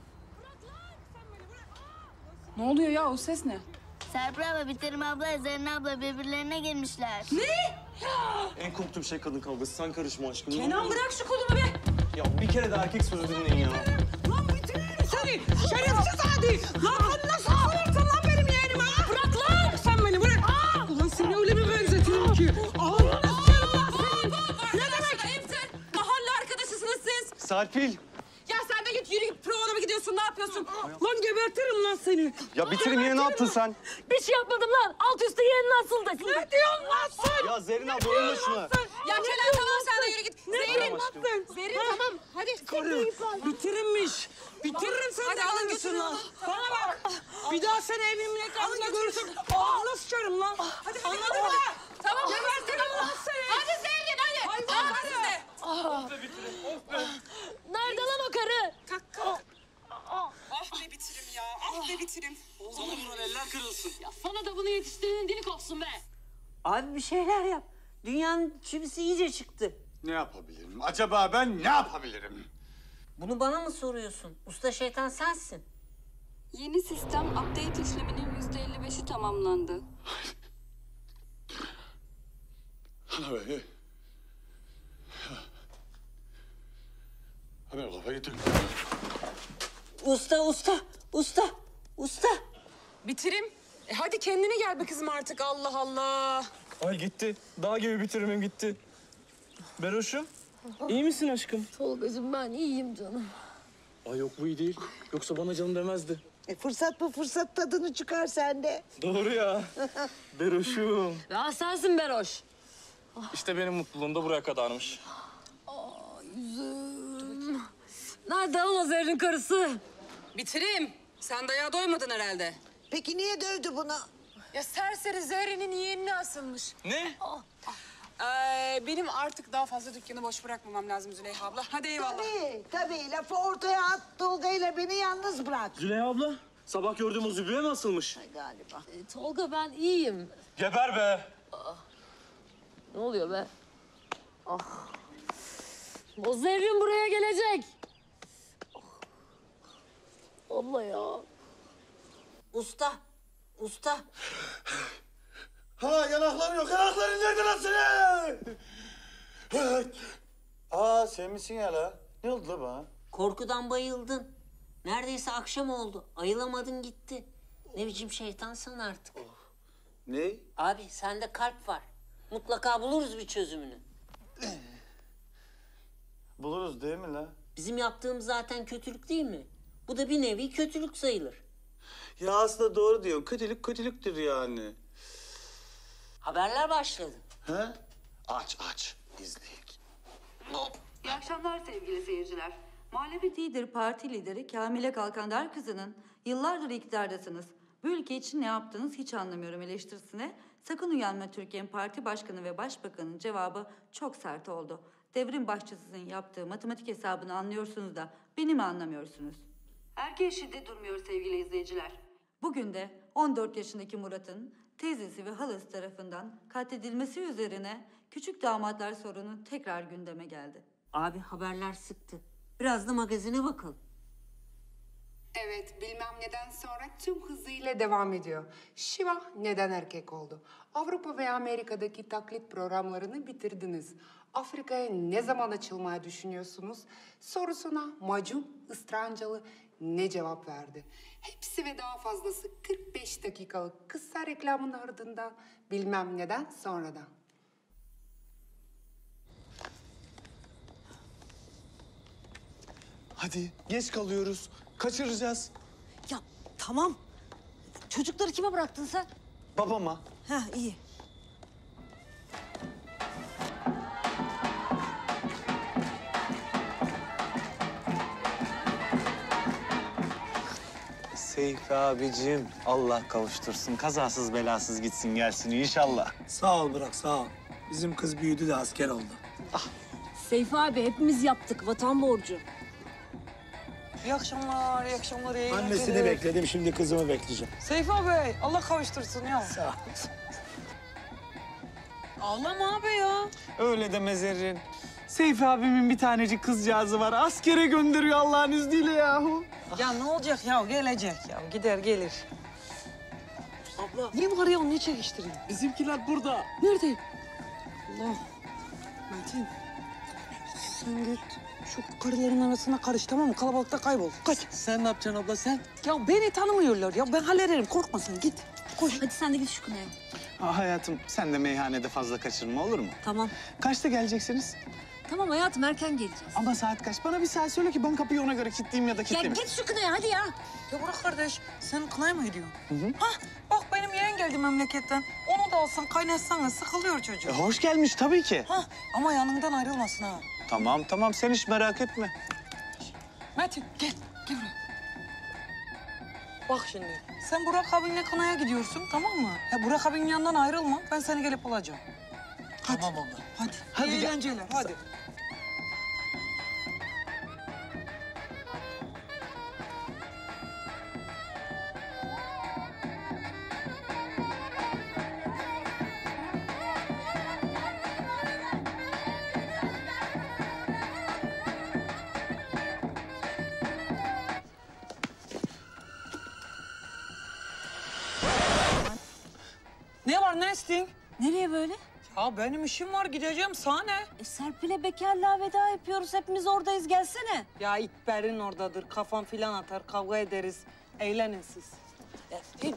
Ne oluyor ya o ses ne? Serpil abla, Bitirim abla, Zerrin abla birbirlerine girmişler. Ne? En korktuğum şey kadın kavgası. Sen karışma aşkım. Kenan bırak şu kolumu be! Ya bir kere de erkek sözü dinleyin ya. Lan bitiririm seni! Şerefsiz hadi! Lan sen nasıl ağırırsın lan benim yeğenime ha? Bırak lan! Sen beni bırak! Ulan seni öyle bir benzetiyorum ki! Ağzını sıçarım lan senin! Ne demek? Mahalle arkadaşısınız siz! Serpil! Ya sen de git yürü git provana mı gidiyorsun ne yapıyorsun? Lan gebertirim lan seni! Ya bitirim yine ne yaptın sen? Bir şey yapmadım lan, alt üstü yeğenin nasıldı? Ne diyorsun lan sen? Ya Zerrin abla ölme şuna. Ya Kenan tamam sen de yürü git. Zerrin aşkım. Zerrin tamam hadi. Karı bitirinmiş. Bitiririm seni de alın götürün lan. Bana bak. Bir daha seni evimin etrafında görürsem ağzına sıçarım lan. Hadi anladın mı? Tamam. Gebertirim lan seni. Hadi Zerrin hadi. Hayvan size. Nerede lan o karı? Kalk. Ah be bitirim ya. Ah be bitirim. Sana vuran eller kırılsın. Ya sana da bunu yetiştirdiğin dili kopsun be. Abi bir şeyler yap. Dünyanın çivisi iyice çıktı. Ne yapabilirim? Acaba ben ne yapabilirim? Bunu bana mı soruyorsun? Usta şeytan sensin. Yeni sistem update işleminin %55'i tamamlandı. Abi. Hemen kafa getir. Usta. Bitirim. Hadi kendine gel be kızım artık Allah Allah. Ay gitti. Dağ gibi bitirimim gitti. Beroş'um, iyi misin aşkım? Tolgacığım ben iyiyim canım. Ay yok bu iyi değil. Yoksa bana canım demezdi. Fırsat bu fırsat, tadını çıkar sen de. Doğru ya. Beroş'um. Ya sensin Beroş. İşte benim mutluluğum da buraya kadarmış. Yüzüm. Nerede lan o Zerrin karısı? Bitireyim. Sen dayağa doymadın herhalde. Peki niye dövdü bunu? Ya serseri Zerrin'in yeğenine asılmış. Ne? Benim artık daha fazla dükkanı boş bırakmamam lazım Züleyha abla. Hadi eyvallah. Tabii. Lafı ortaya at, Tolga ile beni yalnız bırak. Züleyha abla, sabah gördüğüm o zübüye mi asılmış? Galiba. Tolga ben iyiyim. Geber be! Ne oluyor be? Ah. O Zerrin buraya gelecek. Ah. Abla ya. Usta, usta. Ha yanaklarım yok. Yanakların nerede lan senin? Aa sen misin ya la? Ne oldu la bana? Korkudan bayıldın. Neredeyse akşam oldu. Ayılamadın gitti. Ne biçim şeytansan artık. Ne? Abi sende kalp var. Mutlaka buluruz bir çözümünü. Buluruz değil mi la? Bizim yaptığımız zaten kötülük değil mi? Bu da bir nevi kötülük sayılır. Ya aslında doğru diyor. Kötülük kötülüktür yani. Haberler başladı. He? Aç. İzleyek. İyi akşamlar sevgili seyirciler. Muhalefet lider parti lideri Kamile Kalkandar kızının yıllardır iktidardasınız. Bu ülke için ne yaptınız hiç anlamıyorum eleştirisine sakın uyanma Türkiye'nin parti başkanı ve başbakanın cevabı çok sert oldu. Devrim başçısının yaptığı matematik hesabını anlıyorsunuz da beni mi anlamıyorsunuz? Erkeğe şiddet durmuyor sevgili izleyiciler. Bugün de 14 yaşındaki Murat'ın teyzesi ve halası tarafından katledilmesi üzerine küçük damatlar sorunu tekrar gündeme geldi. Abi haberler sıktı. Biraz da magazine bakalım. Evet, bilmem neden sonra tüm hızıyla devam ediyor. Şiva neden erkek oldu? Avrupa ve Amerika'daki taklit programlarını bitirdiniz. Afrika'ya ne zaman açılmayı düşünüyorsunuz? Sorusuna Macun Istrancalı ne cevap verdi? Hepsi ve daha fazlası 45 dakikalık kısa reklamın ardından bilmem neden sonradan. Hadi geç kalıyoruz. Kaçıracağız. Ya tamam. Çocukları kime bıraktın sen? Babama. Ha iyi. Seyfi abicim, Allah kavuştursun. Kazasız belasız gitsin gelsin inşallah. Sağ ol Burak, sağ ol. Bizim kız büyüdü de asker oldu. Seyfi abi hepimiz yaptık vatan borcu. İyi akşamlar, iyi akşamlar, iyi Annesini eğlenceler. bekledim, şimdi kızımı bekleyeceğim. Seyfi abi, Allah kavuştursun ya. Sağ ol. Ağlama abi ya. Öyle deme Zerrin. Seyfi abimin bir tanecik kızcağızı var. Askere gönderiyor Allah'ın izniyle yahu. Ya ne olacak ya, gelecek ya. Gider gelir. Abla. Niye var ya, niye çekiştireyim? Bizimkiler burada. Nerede? Allah. Metin. Sen git. Şu karıların arasına karış, tamam mı? Kalabalıkta kaybol. Kaç. Sen ne yapacaksın abla sen? Ya beni tanımıyorlar ya. Ben hallederim. Korkma sen, git. Koş. Hadi sen de git şu kınaya. Hayatım sen de meyhanede fazla kaçırma olur mu? Tamam. Kaçta geleceksiniz? Tamam hayatım erken geleceğiz. Ama saat kaç? Bana bir saat söyle ki ben kapıyı ona göre kilitleyeyim ya da Ya kilitlemeyeyim. git şu kınaya hadi ya. Ya Burak kardeş, sen kınaya mı gidiyorsun? Hah, bak benim yeğen geldi memleketten. Onu da alsan, kaynaşsana. Sıkılıyor çocuk. Hoş gelmiş tabii ki. Hah, ama yanından ayrılmasın ha. Tamam sen hiç merak etme. Metin, gel buraya. Bak şimdi, sen Burak abinle kınaya gidiyorsun, tamam mı? Ya Burak abinin yanından ayrılma, ben seni gelip alacağım. Hadi. Tamam abla. Hadi, Hadi iyi gel. eğlenceler, hadi. Ne var, ne istiyorsun? Nereye böyle? Ya benim işim var, gideceğim. Sana ne? Serpil'e bekarlığa veda yapıyoruz. Hepimiz oradayız. Gelsene. Ya İkber'in oradadır, kafam filan atar, kavga ederiz. Eğlenin siz. İn.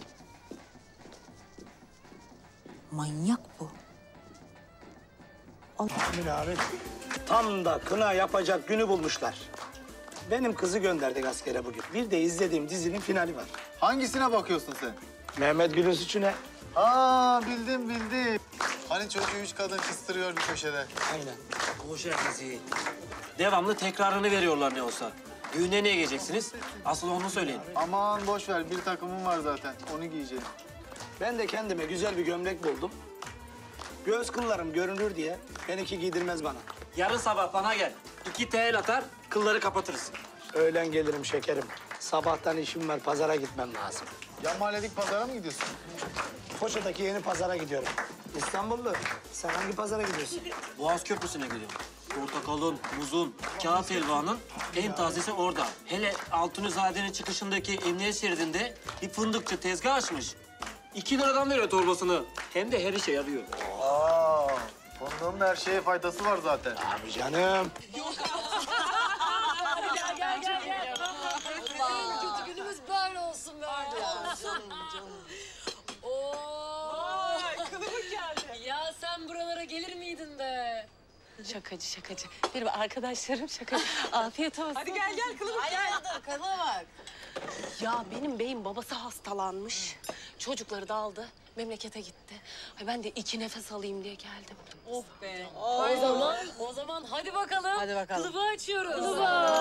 Manyak bu. Emin abi, tam da kına yapacak günü bulmuşlar. Benim kızı gönderdik askere bugün. Bir de izlediğim dizinin finali var. Hangisine bakıyorsun sen? Mehmet Gül'ün suçu ne? Aa bildim. Hani çocuğu 3 kadın kıstırıyor bir köşede. Aynen. Boşver kızı. Devamlı tekrarını veriyorlar ne olsa. Düğüne niye geleceksiniz? Asıl onu söyleyin. Aman boş ver, bir takımım var zaten. Onu giyeceğim. Ben de kendime güzel bir gömlek buldum. Göğüs kıllarım görünür diye benimki giydirmez bana. Yarın sabah bana gel. 2 TL atar, kılları kapatırız. Öğlen gelirim şekerim. Sabahtan işim var, pazara gitmem lazım. Yan mahalledeki pazara mı gidiyorsun? Foça'daki yeni pazara gidiyorum. İstanbullu, sen hangi pazara gidiyorsun? Boğaz Köprüsü'ne gidiyorum. Portakalın, muzun, kağıt helvanın en tazesi orada. Hele Altunizade'nin çıkışındaki emniyet şeridinde bir fındıkçı tezgah açmış. 2 liradan veriyor torbasını. Hem de her işe yarıyor. Aa, fındığın her şeye faydası var zaten. Abi canım. Gel. Kötü günümüz böyle olsun böyle. Kılıbık geldi. Ya sen buralara gelir miydin be? Şakacı. Benim arkadaşlarım şakacı. Afiyet olsun. Hadi gel kılıbık gel. Bak. Ya benim beyin babası hastalanmış. Çocukları da aldı. Memlekete gitti. Ay ben de 2 nefes alayım diye geldim. Oh be. O zaman hadi bakalım. Hadi bakalım. Kılıbı açıyoruz. Kılıbı.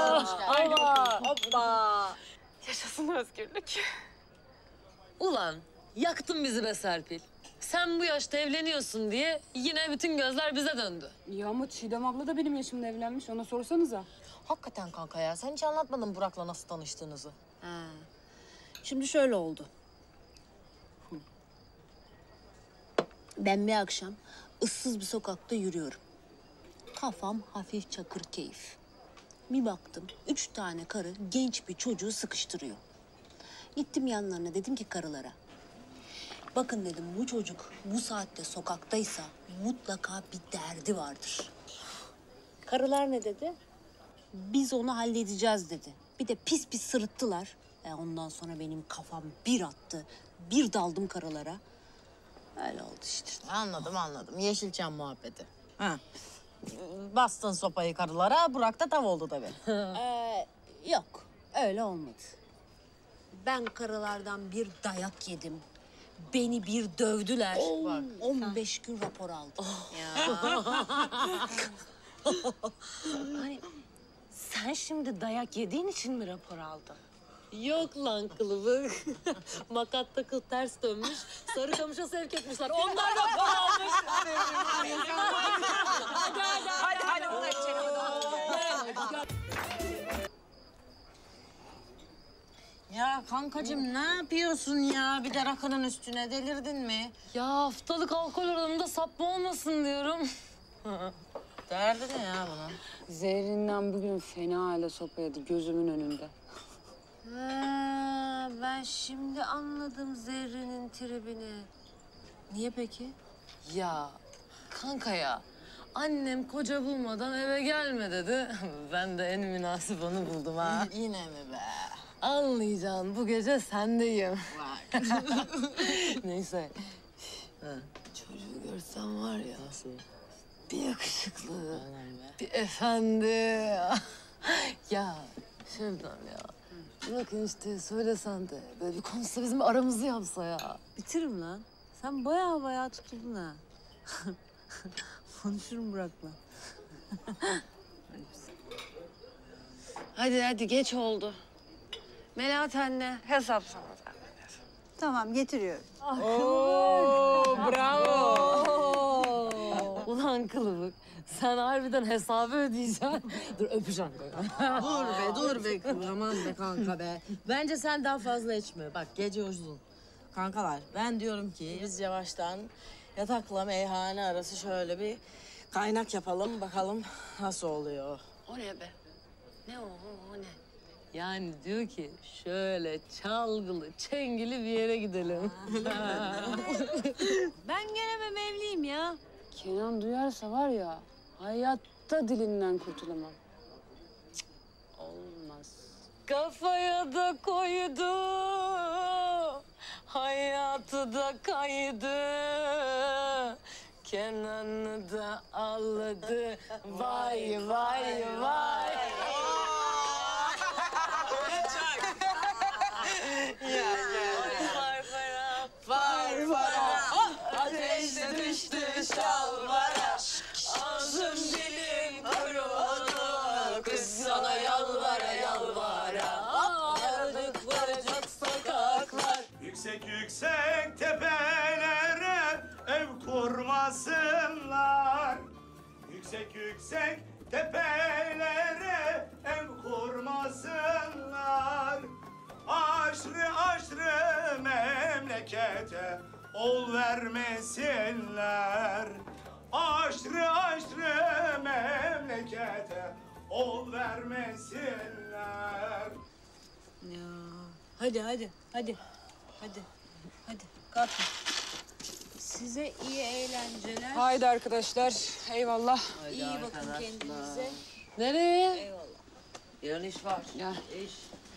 Hoppa. Yaşasın özgürlük. Ulan yaktın bizi be Serpil. Sen bu yaşta evleniyorsun diye yine bütün gözler bize döndü. Ya ama Çiğdem abla da benim yaşımda evlenmiş. Ona sorsanıza. Hakikaten kanka ya. Sen hiç anlatmadın Burak'la nasıl tanıştığınızı. Şimdi şöyle oldu. Ben bir akşam ıssız bir sokakta yürüyorum. Kafam hafif çakır keyif. Bir baktım 3 tane karı genç bir çocuğu sıkıştırıyor. Gittim yanlarına dedim ki karılara. Bakın dedim bu çocuk bu saatte sokaktaysa mutlaka bir derdi vardır. Karılar ne dedi? Biz onu halledeceğiz dedi. Bir de pis pis sırıttılar. Ondan sonra benim kafam bir attı. Bir daldım karılara. Öyle oldu işte. Anladım. Yeşilçam muhabbeti. Ha. Bastın sopayı karılara, Burak da tav oldu tabii. Yok, öyle olmadı. Ben karılardan bir dayak yedim. Beni bir dövdüler. 15 gün rapor aldım. Hani sen şimdi dayak yediğin için mi rapor aldın? Yok lan kılıbık. Makatta kıl ters dönmüş. Sarıkamış'a sevk etmişler. Onlar rapor almış. Hadi bunlar içeri. Ya kankacığım ne yapıyorsun ya? Bir de rakının üstüne delirdin mi? Ya haftalık alkol oranında sapma olmasın diyorum. Derdi ne ya bunun? Zehrinden bugün fena halde sopa yedi gözümün önünde. Ben şimdi anladım Zerrin'in tribini. Niye peki? Ya kanka ya. Annem koca bulmadan eve gelme dedi. Ben de en münasip onu buldum ha. Yine mi be? Anlayacaksın bu gece sendeyim. Neyse. Çocuğu görsem var ya. Nasıl? Bir yakışıklı, bir efendi. Ya Şebnem ya. Bırakın işte söylesen de böyle bir konuşsa bizim aramızı yapsa ya. Bitirim lan. Sen bayağı tutuldun ha. Konuşurum Burak'la. Hadi geç oldu. Melahat anne hesap sana. Tamam getiriyorum. Bravo. Ulan kılıbık. Sen harbiden hesabı ödeyeceksin. Dur öpeceğim. Dur be aman be kanka be. Bence sen daha fazla içme. Bak gece uzun. Kankalar ben diyorum ki biz yavaştan yatakla meyhane arası şöyle bir kaynak yapalım bakalım nasıl oluyor. O ne be? Ne o ne? Yani diyor ki şöyle çalgılı, çengili bir yere gidelim. Ben gelemem evliyim ya. Kenan duyarsa var ya hayatta dilinden kurtulamam. Olmaz. Kafaya da koydu, hayatı da kaydı. Kenan'ı da ağladı. Vay vay vay. Farfara, ateşte düştü şalvara. Ağzım dilim kurudu, kız sana yalvara yalvara. Aradık varacak sokaklar. Yüksek yüksek tepelere ev kurmasınlar. Yüksek yüksek tepelere ev kurmasınlar. Aşrı aşrı memlekete ol vermesinler. Aşrı aşrı memlekete ol vermesinler. Ya hadi. Hadi kalkın. Size iyi eğlenceler. Haydi arkadaşlar. Eyvallah. İyi bakın kendinize. Nereye? Eyvallah. Yarın iş var. Ya. İş.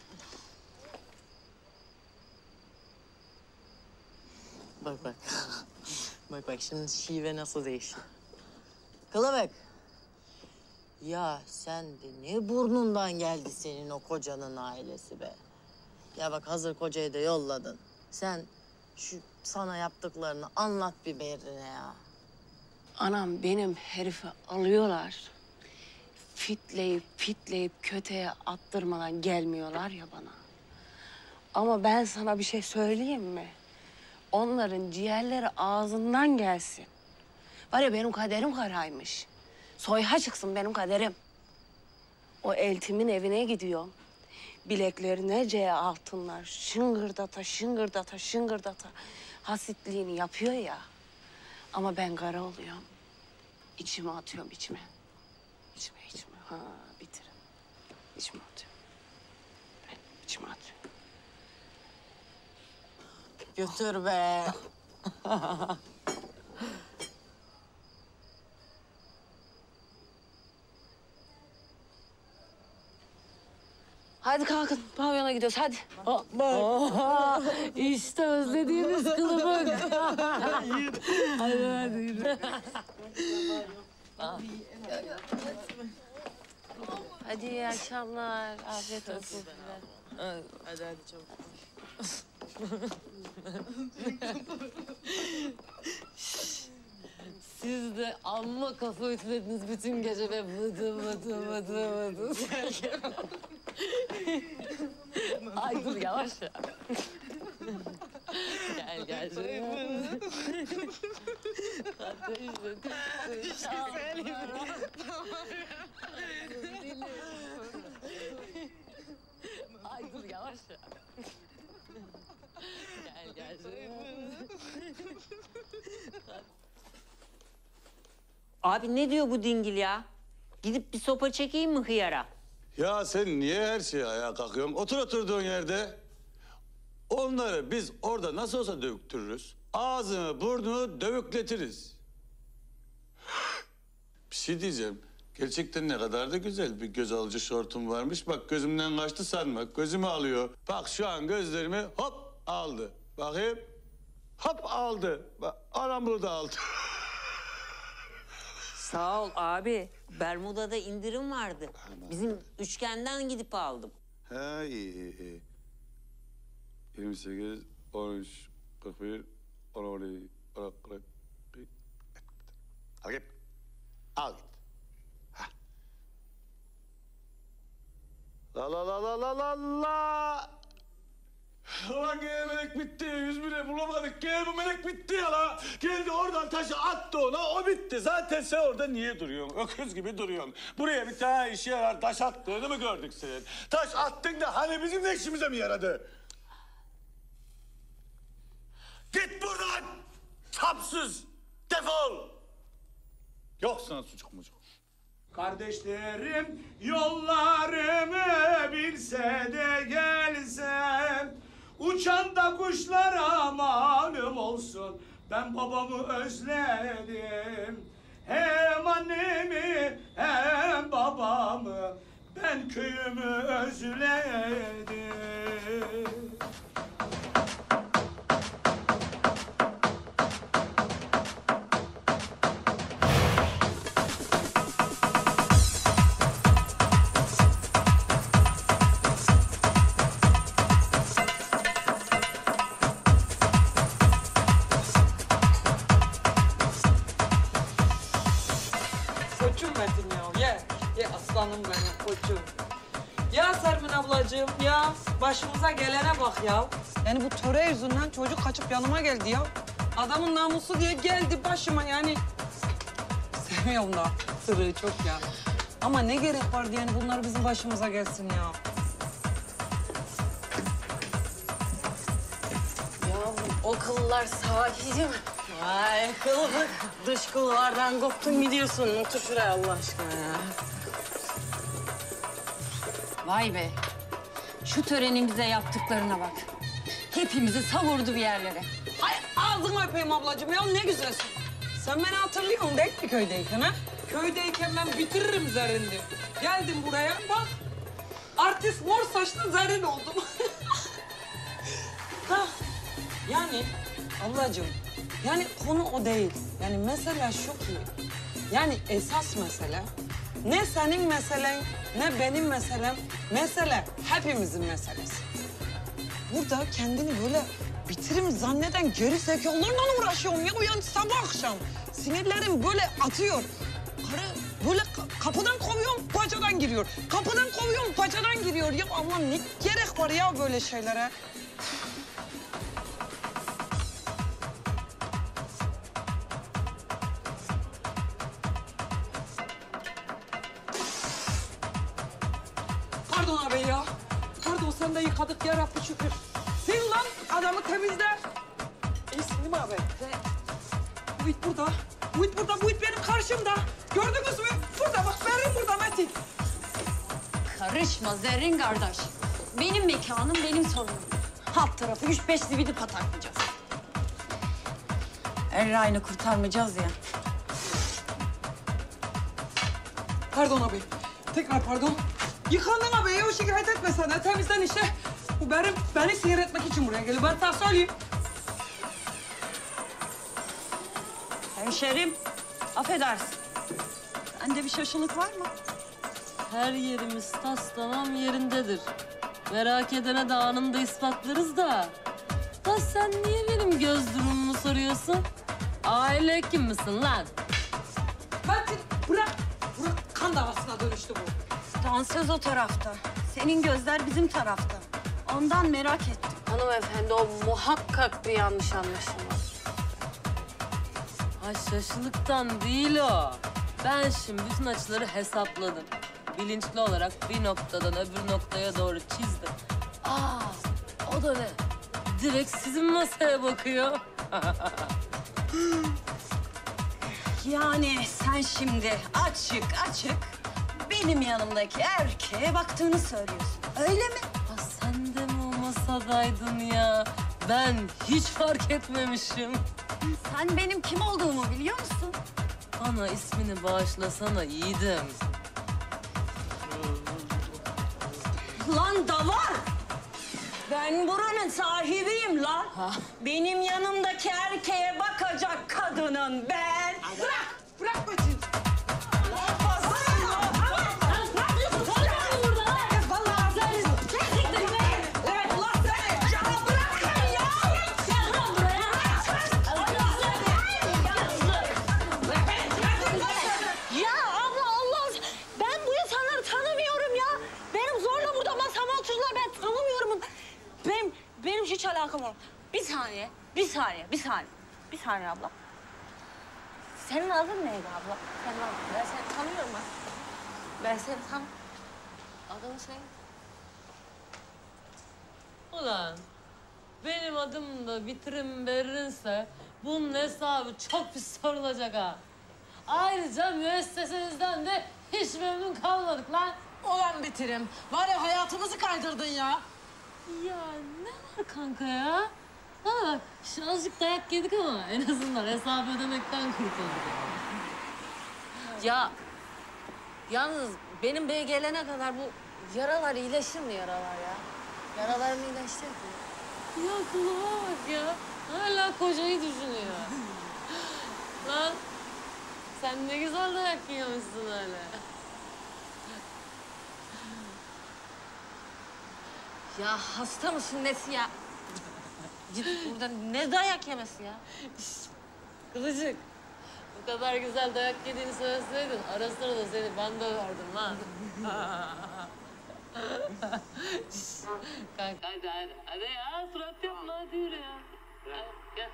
Bak. bak şimdi şive nasıl değişiyor. Kılıbık. Ya sen de ne burnundan geldi senin o kocanın ailesi be. Ya bak hazır kocayı da yolladın. Sen şu sana yaptıklarını anlat bir Berrin'e ya. Anam benim herifi alıyorlar. Fitleyip köteye attırmadan gelmiyorlar ya bana. Ama ben sana bir şey söyleyeyim mi? Onların ciğerleri ağzından gelsin. Var ya benim kaderim karaymış. Soyha çıksın benim kaderim. O eltimin evine gidiyorum. Bileklerine C altınlar şıngırdata. Hasitliğini yapıyor ya. Ama ben kara oluyorum. İçime atıyorum içime. İçime. Ha bitirin. İçime atıyorum. Ben içime atıyorum. Götür be. Hadi kalkın, pavyona gidiyoruz hadi. Bak. İşte özlediğimiz kılıbık. Hadi yürü. Hadi iyi akşamlar. Afiyet olsun. Hadi çabuk. Siz de amma kafa ütülediniz bütün gece ve vıdı. Ay dur yavaş ya. Gel. Ay dur yavaş ya. Gel. Abi ne diyor bu dingil ya? Gidip bir sopa çekeyim mi hıyara? Ya sen niye her şeye ayağa kalkıyorsun? Otur oturduğun yerde. Onları biz orada nasıl olsa döktürürüz. Ağzını burnunu dövükletiriz. Bir şey diyeceğim. Gerçekten ne kadar da güzel bir göz alıcı şortum varmış. Bak gözümden kaçtı sanma. Gözümü alıyor. Bak şu an gözlerimi hop aldı. Bakayım. Hop aldı. Bak anam burada aldı. Sağ ol abi. Bermuda'da indirim vardı. Bizim üçgenden gidip aldım. Ha iyi. 28, 13, 41, 12, 40. Al git. Al git. Hah. La. Ulan gene melek bitti. 100.000'e bulamadık. Gene bu melek bitti ya la. Geldi oradan taşı attı ona. O bitti. Zaten sen orada niye duruyorsun? Öküz gibi duruyorsun. Buraya bir tane işe yarar taş attığını mı gördük senin? Taş attın da hani bizim de işimize mi yaradı? Git buradan! Çapsız! Defol! Yok sana sucuk mucuk. Kardeşlerim yollarımı bilse de gelsem, uçan da kuşlara malum olsun, ben babamı özledim. Hem annemi hem babamı, ben köyümü özledim. koçum Metin ya. Ye aslanım benim koçum. Ya Sermin ablacığım ya başımıza gelene bak ya. Yani bu töre yüzünden çocuk kaçıp yanıma geldi ya. Adamın namusu diye geldi başıma yani. Seviyorum da sırrı çok ya. Ama ne gerek vardı yani bunlar bizim başımıza gelsin ya. O kıllar sahici mi? Vay kılıbık. Dış kıllardan koptun gidiyorsun. Otur şuraya Allah aşkına ya. Vay be. Şu törenin bize yaptıklarına bak. Hepimizi savurdu bir yerlere. Ay ağzını öpeyim ablacığım ya ne güzelsin. Sen beni hatırlıyorsun değil mi köydeyken ha? Köydeyken ben bitiririm Zerrin'i. Geldim buraya bak. Artist mor saçlı Zerrin oldum. Ha, yani ablacığım yani konu o değil. Yani mesele şu ki yani esas mesele ne senin meselen ne benim meselem. Mesele hepimizin meselesi. Burada kendini böyle bitirim zanneden geri zekalarla uğraşıyorum ya. Yani sabah akşam sinirlerim böyle atıyor. Karı böyle kapıdan kovuyorum, paçadan giriyor. Kapıdan kovuyorum, paçadan giriyor. Ya Allah ne gerek var ya böyle şeylere? Pardon abi ya. Pardon sen de yıkadık ya Rabbi şükür. Sil lan adamı temizler. İyisin değil mi abi? Bu it burada. Bu it burada. Bu it benim karşımda. Gördünüz mü? Burada bak Zerrin burada Metin. Karışma Zerrin kardeş. Benim mekanım, benim sorunum. Alt tarafı 3-5 zibidi pataklayacağız. Erray'ını kurtarmayacağız ya. Pardon abi. Tekrar pardon. Yıkandın abi. Ya o şikayet etme sana. Temizlen işte. Bu beni sinir etmek için buraya geliyor. Ben sana söyleyeyim. Hemşerim, affedersin. Bende bir şaşılık var mı? Her yerimiz tas tamam yerindedir. Merak edene de anında ispatlarız da. Da sen niye benim göz durumumu soruyorsun? Aile hekim misin lan? Metin bırak. Bırak kan davasına dönüştü bu. Dansöz o tarafta. Senin gözler bizim tarafta. Ondan merak ettim. Hanımefendi o muhakkak bir yanlış anlaşılma. Ha şaşılıktan değil o. Ben şimdi bütün açıları hesapladım. Bilinçli olarak bir noktadan öbür noktaya doğru çizdim. Aa, o da ne? Direkt sizin masaya bakıyor. Yani sen şimdi açık benim yanımdaki erkeğe baktığını söylüyorsun. Öyle mi? Ha, sen de mi o masadaydın ya? Ben hiç fark etmemişim. Sen benim kim olduğumu biliyor musun? Bana ismini bağışlasana yiğidim. Lan davar! Ben buranın sahibiyim lan. Benim yanımdaki erkeğe bakacak kadının ben. Bırak Metin. Ya abla Allah! Ben bu insanları tanımıyorum ya. Benim zorla burada masama oturdular. Ben tanımıyorum. Benim hiç alakam yok. Bir saniye abla. Senin adın neydi abla? Senin adın. Ben seni tanıyorum ha. Ben seni adını söyle. Ulan benim adım da bitirim verirse bunun hesabı çok pis sorulacak ha. Ayrıca müessesenizden de hiç memnun kalmadık lan. Olan bitirim. Var ya hayatımızı kaydırdın ya. Ya ne var kanka ya? Ha bak şu azıcık dayak yedik ama en azından hesabı ödemekten kurtulduk. Ya yalnız benim beye gelene kadar bu yaralar iyileşir mi yaralar ya? Yaralarım iyileşecek mi? Ya kulağa bak ya. Hala kocayı düşünüyor. Lan sen ne güzel dayak yiyormuşsun öyle. Ya hasta mısın nesi ya? Git burada ne dayak yemesi ya? Kılıcık Bu kadar güzel dayak yediğini söyleseydin ara sıra da seni ben döverdim ha. Kanka hadi ya surat yapma hadi yürü ya. Gel.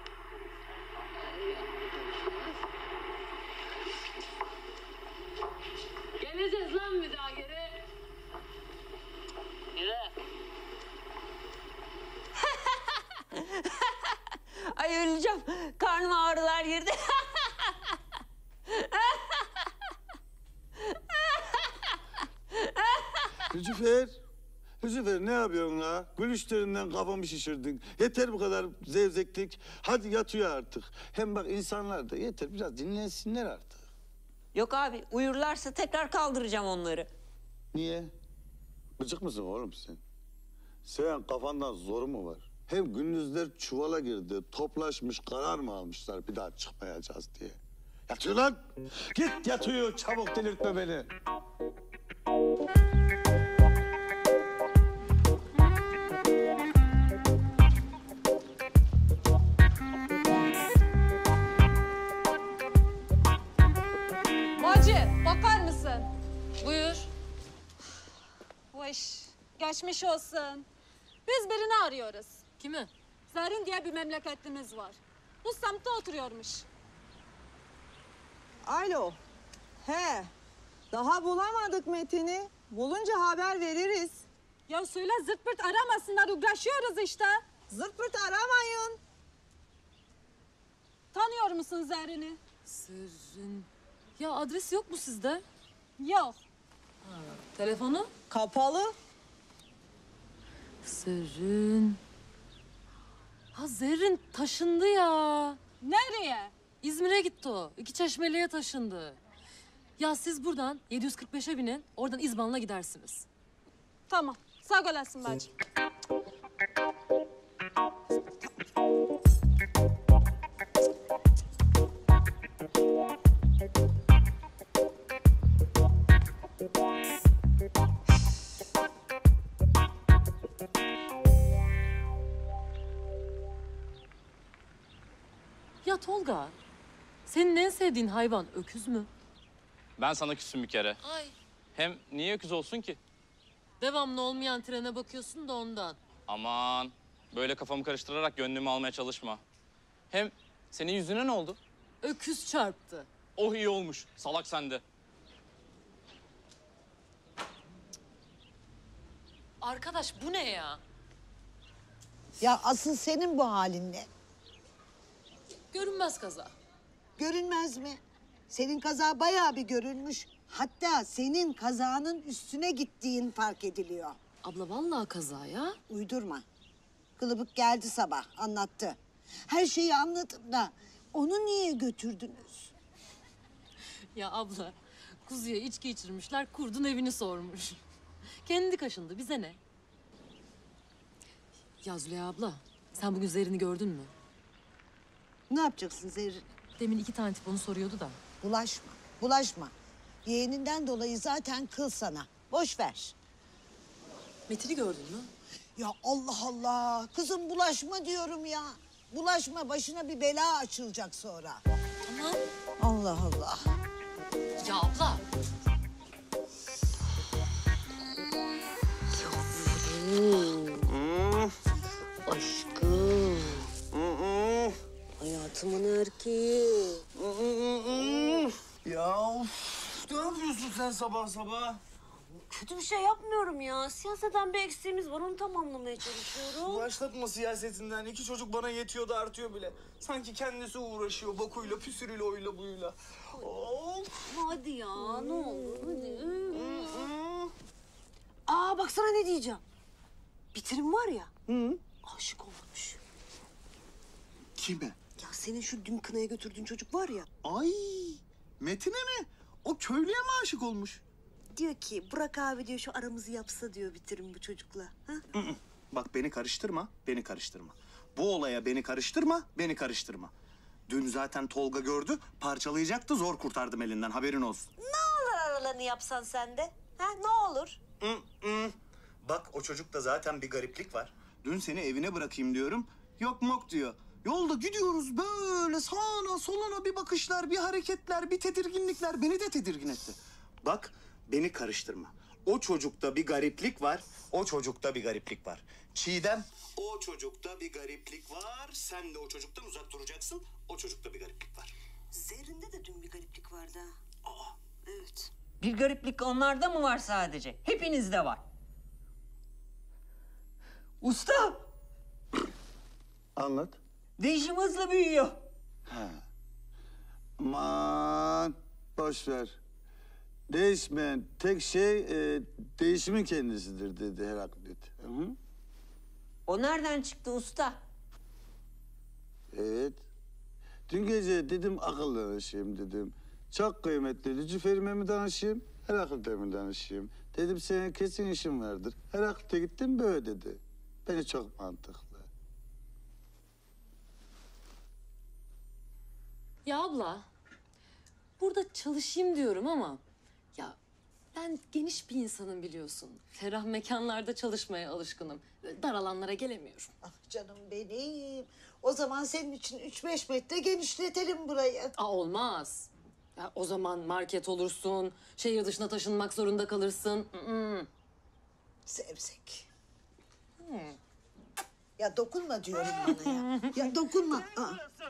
Geleceğiz lan bir daha geri. Yürü. Ay öleceğim. Karnıma ağrılar girdi. Hücüfer ne yapıyorsun ha? Gülüşlerinden kafamı şişirdin. Yeter bu kadar zevzeklik. Hadi yat uyu artık. Hem bak insanlar da yeter biraz dinlensinler artık. Yok abi uyurlarsa tekrar kaldıracağım onları. Niye? Gıcık mısın oğlum sen? Sen kafandan zoru mu var? Hem gündüzler çuvala girdi, toplaşmış, karar mı almışlar bir daha çıkmayacağız diye. Yat uyu lan! Git yat uyu, çabuk delirtme beni. Bacı, bakar mısın? Buyur. Vış, geçmiş olsun. Biz birini arıyoruz. Kimi? Zerrin diye bir memleketlimiz var. Bu semtte oturuyormuş. Alo. He. Daha bulamadık Metin'i. Bulunca haber veririz. Ya söyle zırt pırt aramasınlar, uğraşıyoruz işte. Zırt pırt aramayın. Tanıyor musun Zerrin'i? Zerrin. Ya adres yok mu sizde? Yok. Telefonu? Kapalı. Zerrin. Ha Zerrin taşındı ya. Nereye? İzmir'e gitti o. İkiçeşmeli'ye taşındı. Ya siz buradan 745'e binin, oradan İzban'la gidersiniz. Tamam, sağ olasın bacım. Ya Tolga, senin en sevdiğin hayvan öküz mü? Ben sana küstüm bir kere. Ay. Hem niye öküz olsun ki? Devamlı olmayan trene bakıyorsun da ondan. Aman böyle kafamı karıştırarak gönlümü almaya çalışma. Hem senin yüzüne ne oldu? Öküz çarptı. Oh iyi olmuş. Salak sende. Arkadaş bu ne ya? Ya asıl senin bu halin ne? Görünmez kaza. Görünmez mi? Senin kaza bayağı bir görünmüş. Hatta senin kazanın üstüne gittiğin fark ediliyor. Abla vallahi kaza ya. Uydurma. Kılıbık geldi sabah, anlattı. Her şeyi anladım da onu niye götürdünüz? Ya abla, kuzuya içki içirmişler, kurdun evini sormuş. Kendi kaşındı, bize ne? Ya Züleyha abla, sen bugün Zerrin'i gördün mü? Ne yapacaksın Zerrin? Demin 2 tane tip onu soruyordu da. Bulaşma, bulaşma. Yeğeninden dolayı zaten kıl sana. Boş ver. Metin'i gördün mü? Ya Allah Allah. Kızım bulaşma diyorum ya. Bulaşma, başına bir bela açılacak sonra. Tamam. Allah Allah. Ya abla. Aşkım. Hayatımın erkeği. Ya of, ne yapıyorsun sen sabah sabah? Kötü bir şey yapmıyorum ya. Siyaseten bir eksiğimiz var, onu tamamlamaya çalışıyorum. Başlatma siyasetinden. 2 çocuk bana yetiyor da artıyor bile. Sanki kendisi uğraşıyor bakuyla, püsürüyle, oyla buyla. Of. Hadi ya, ne olur hadi. Aa baksana ne diyeceğim. Bitirim var ya, aşık olmuş. Kime? Ya senin şu dün kınaya götürdüğün çocuk var ya. Ay, Metin'e mi? O köylüye mi aşık olmuş? Diyor ki Burak abi diyor şu aramızı yapsa diyor bitirim bu çocukla. Ha? Bak beni karıştırma, beni karıştırma. Bu olaya beni karıştırma, beni karıştırma. Dün zaten Tolga gördü, parçalayacaktı, zor kurtardım elinden, haberin olsun. Ne olur aralarını yapsan sen de? Ha ne olur? Bak o çocukta zaten bir gariplik var. Dün seni evine bırakayım diyorum, yok mok diyor. Yolda gidiyoruz böyle sağına soluna bir bakışlar, bir hareketler, bir tedirginlikler beni de tedirgin etti. Bak beni karıştırma. O çocukta bir gariplik var, o çocukta bir gariplik var. Çiğdem, o çocukta bir gariplik var. Sen de o çocuktan uzak duracaksın. O çocukta bir gariplik var. Zerrin'de de dün bir gariplik vardı ha. Aa. Evet. Bir gariplik onlarda mı var sadece? Hepinizde var. Usta, Anlat. değişim hızla büyüyor. Ha. Aman boş ver. Değişmeyen tek şey değişimin kendisidir dedi Heraklit. Hı? O nereden çıktı usta? Evet. Dün gece dedim akıl danışayım dedim. Çok kıymetli Lücifer'ime mi danışayım, Heraklit'e mi danışayım? Dedim senin kesin işin vardır. Heraklit'e gittim böyle dedi. Beni çok mantıklı. Ya abla, burada çalışayım diyorum ama ya ben geniş bir insanım biliyorsun. Ferah mekanlarda çalışmaya alışkınım. Böyle dar alanlara gelemiyorum. Ah canım benim. O zaman senin için 3-5 metre genişletelim burayı. Olmaz. Ya o zaman market olursun, şehir dışına taşınmak zorunda kalırsın. Sevsek. Ya dokunma diyorum bana ya. Ya dokunma. Aa.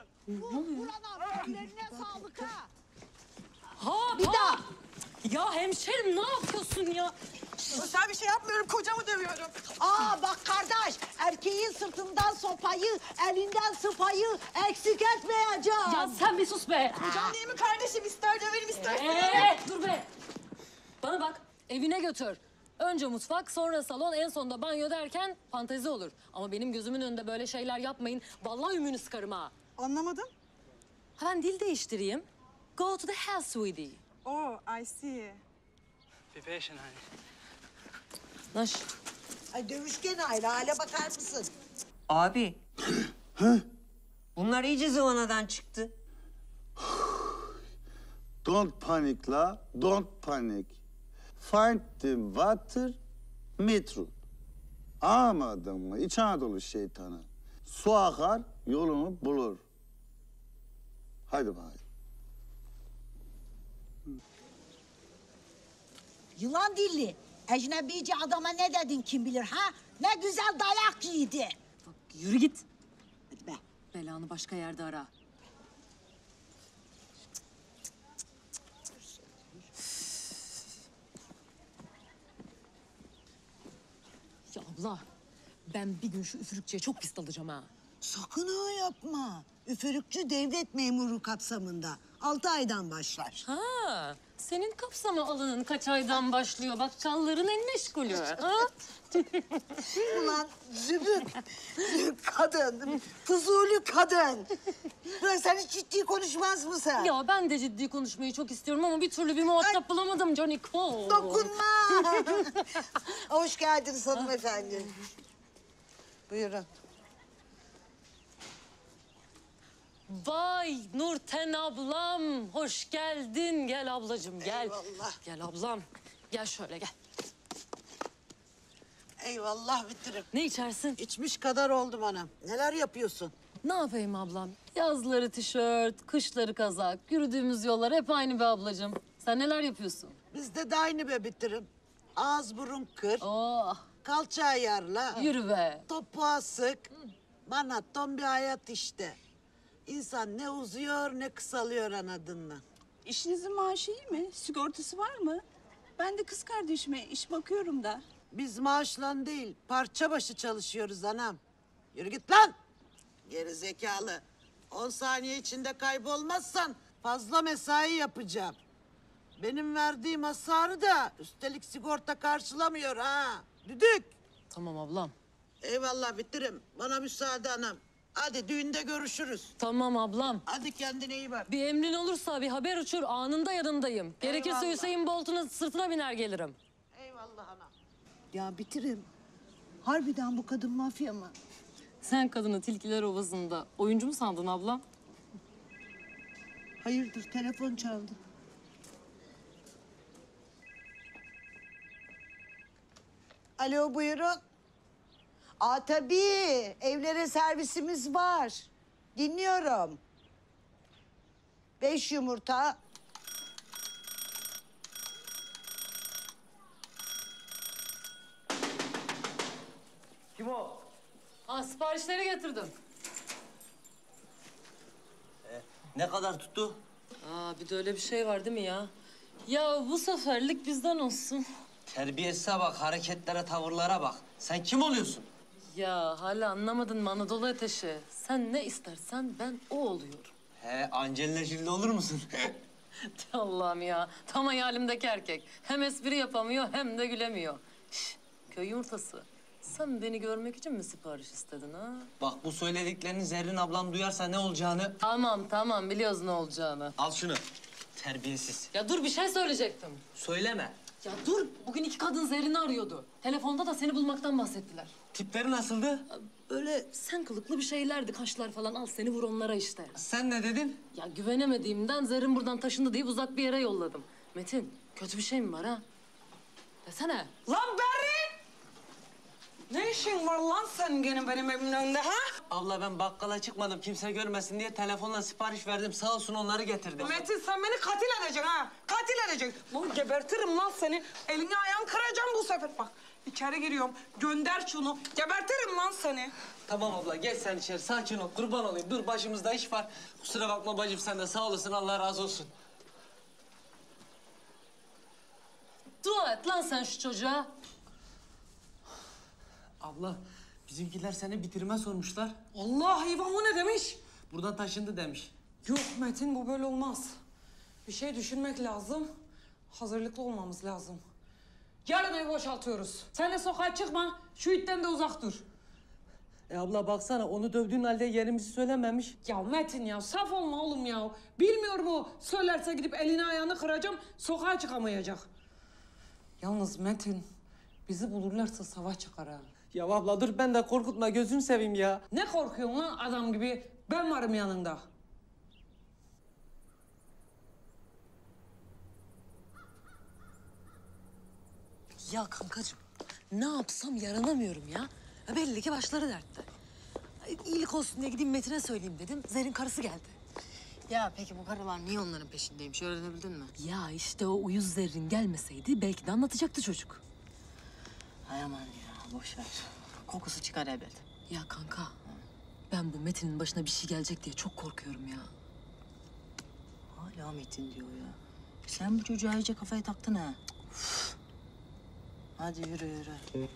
Ha, Bir daha. Ya hemşerim ne yapıyorsun ya? Sen bir şey yapmıyorum, kocamı dövüyorum. Aa bak kardeş, erkeğin sırtından sopayı, elinden sıpayı eksik etmeyeceğim. Ya sen bir sus be. Kocam değil mi kardeşim? İster döverim, ister Dur be. Bana bak, evine götür. Önce mutfak, sonra salon, en sonunda banyo derken fantezi olur. Ama benim gözümün önünde böyle şeyler yapmayın. Vallahi ümünü sıkarım ha. Anlamadım. Ha, ben dil değiştireyim. Go to the hell, sweetie. Oh, I see. Be patient, honey. Naş. Ay dövüşken ayrı hale bakar mısın? Abi. Bunlar iyice zıvanadan çıktı. Don't panic la, don't panic. Find the water, metro. Anlamadın mı? İç Anadolu şeytanı. Su akar, yolunu bulur. Haydi bakayım. Yılan dilli. Ecnebici adama ne dedin kim bilir ha? Ne güzel dayak yedi. Yürü git. Hadi be. Belanı başka yerde ara. Ya abla, ben bir gün şu üfürükçüye çok pis dalacağım ha. Sakın ha yapma. Üfürükçü devlet memuru kapsamında. 6 aydan başlar. Ha, senin kapsama alanın kaç aydan başlıyor? Bak çalların en meşgulü. Ha? Ulan zübük kadın, fuzuli kadın. Ulan sen hiç ciddi konuşmaz mısın? Ya ben de ciddi konuşmayı çok istiyorum ama bir türlü bir muhatap bulamadım Johnny Cole. Dokunma. Hoş geldiniz hanımefendi. Buyurun. Vay Nurten ablam, hoş geldin. Gel ablacığım, gel. Eyvallah. Gel ablam, gel şöyle gel. Eyvallah bitirim. Ne içersin? İçmiş kadar oldum anam. Neler yapıyorsun? Ne yapayım ablam? Yazları tişört, kışları kazak, yürüdüğümüz yollar hep aynı be ablacığım. Sen neler yapıyorsun? Bizde de aynı be bitirim. Ağız burun kır. Oh. Kalça ayarla. Yürü be. Topuğa sık. Manaton bir hayat işte. İnsan ne uzuyor ne kısalıyor anladın mı? İşinizin maaşı iyi mi? Sigortası var mı? Ben de kız kardeşime iş bakıyorum da. Biz maaşla değil, parça başı çalışıyoruz anam. Yürü git lan! Geri zekalı. 10 saniye içinde kaybolmazsan fazla mesai yapacağım. Benim verdiğim hasarı da üstelik sigorta karşılamıyor ha. Düdük! Tamam ablam. Eyvallah bitirim. Bana müsaade anam. Hadi düğünde görüşürüz. Tamam ablam. Hadi kendine iyi bak. Bir emrin olursa bir haber uçur, anında yanındayım. Gerekirse Eyvallah. Hüseyin Bolt'un sırtına biner gelirim. Eyvallah anam. Ya bitirim. Harbiden bu kadın mafya mı? Sen kadını Tilkiler Ovası'nda oyuncu mu sandın ablam? Hayırdır telefon çaldı. Alo buyurun. Aa tabii evlere servisimiz var. Dinliyorum. 5 yumurta. Kim o? Aa, siparişleri getirdim. Ne kadar tuttu? Aa, bir de öyle bir şey var değil mi ya? Ya bu seferlik bizden olsun. Terbiyesize bak, hareketlere, tavırlara bak. Sen kim oluyorsun? Ya hala anlamadın mı Anadolu Ateşi? Sen ne istersen ben o oluyorum. He, Angelina Jolie olur musun? Allah'ım ya, tam hayalimdeki erkek. Hem espri yapamıyor hem de gülemiyor. Şş, köy yumurtası. Sen beni görmek için mi sipariş istedin ha? Bak bu söylediklerini Zerrin ablam duyarsa ne olacağını... Tamam biliyoruz ne olacağını. Al şunu. Terbiyesiz. Ya dur bir şey söyleyecektim. Söyleme. Ya dur, bugün 2 kadın Zerrin'i arıyordu. Telefonda da seni bulmaktan bahsettiler. Tipleri nasıldı? Böyle sen kılıklı bir şeylerdi, kaşlar falan. Al seni vur onlara işte. Sen ne dedin? Ya güvenemediğimden Zerrin buradan taşındı deyip uzak bir yere yolladım. Metin, kötü bir şey mi var ha? Desene. Lan Berrin! Ne işin var lan senin gene benim evimin önünde ha? Abla ben bakkala çıkmadım kimse görmesin diye telefonla sipariş verdim. Sağ olsun onları getirdim. Metin sen beni katil edeceksin ha. Katil edeceksin. Lan gebertirim lan seni. Elini ayağını kıracağım bu sefer. Bak içeri giriyorum. Gönder şunu. Gebertirim lan seni. Tamam abla geç sen içeri sakin ol kurban olayım. Dur başımızda iş var. Kusura bakma bacım sen de sağ olasın Allah razı olsun. Dua et lan sen şu çocuğa. Abla bizimkiler seni bitirme sormuşlar. Allah hayvan o ne demiş? Buradan taşındı demiş. Yok Metin bu böyle olmaz. Bir şey düşünmek lazım. Hazırlıklı olmamız lazım. Yarın evi boşaltıyoruz. Sen de sokağa çıkma. Şu itten de uzak dur. Abla baksana onu dövdüğün halde yerimizi söylememiş. Ya Metin ya saf olma oğlum ya. Bilmiyor mu? Söylerse gidip elini ayağını kıracağım. Sokağa çıkamayacak. Yalnız Metin bizi bulurlarsa savaş çıkar ha. Ya abla dur ben de korkutma gözünü seveyim ya. Ne korkuyorsun lan adam gibi? Ben varım yanında. Ya kankacığım, ne yapsam yaranamıyorum ya. Belli ki başları dertte. İyilik olsun diye gideyim Metin'e söyleyeyim dedim. Zerrin karısı geldi. Ya peki bu karılar niye onların peşindeymiş öğrenebildin mi? Ya işte o uyuz Zerrin gelmeseydi belki de anlatacaktı çocuk. Hay aman ya boş ver. Kokusu çıkar elbet. Ya kanka, ben bu Metin'in başına bir şey gelecek diye çok korkuyorum ya. Hala Metin diyor ya. Sen bu çocuğa iyice kafaya taktın ha. Hadi yürü yürü.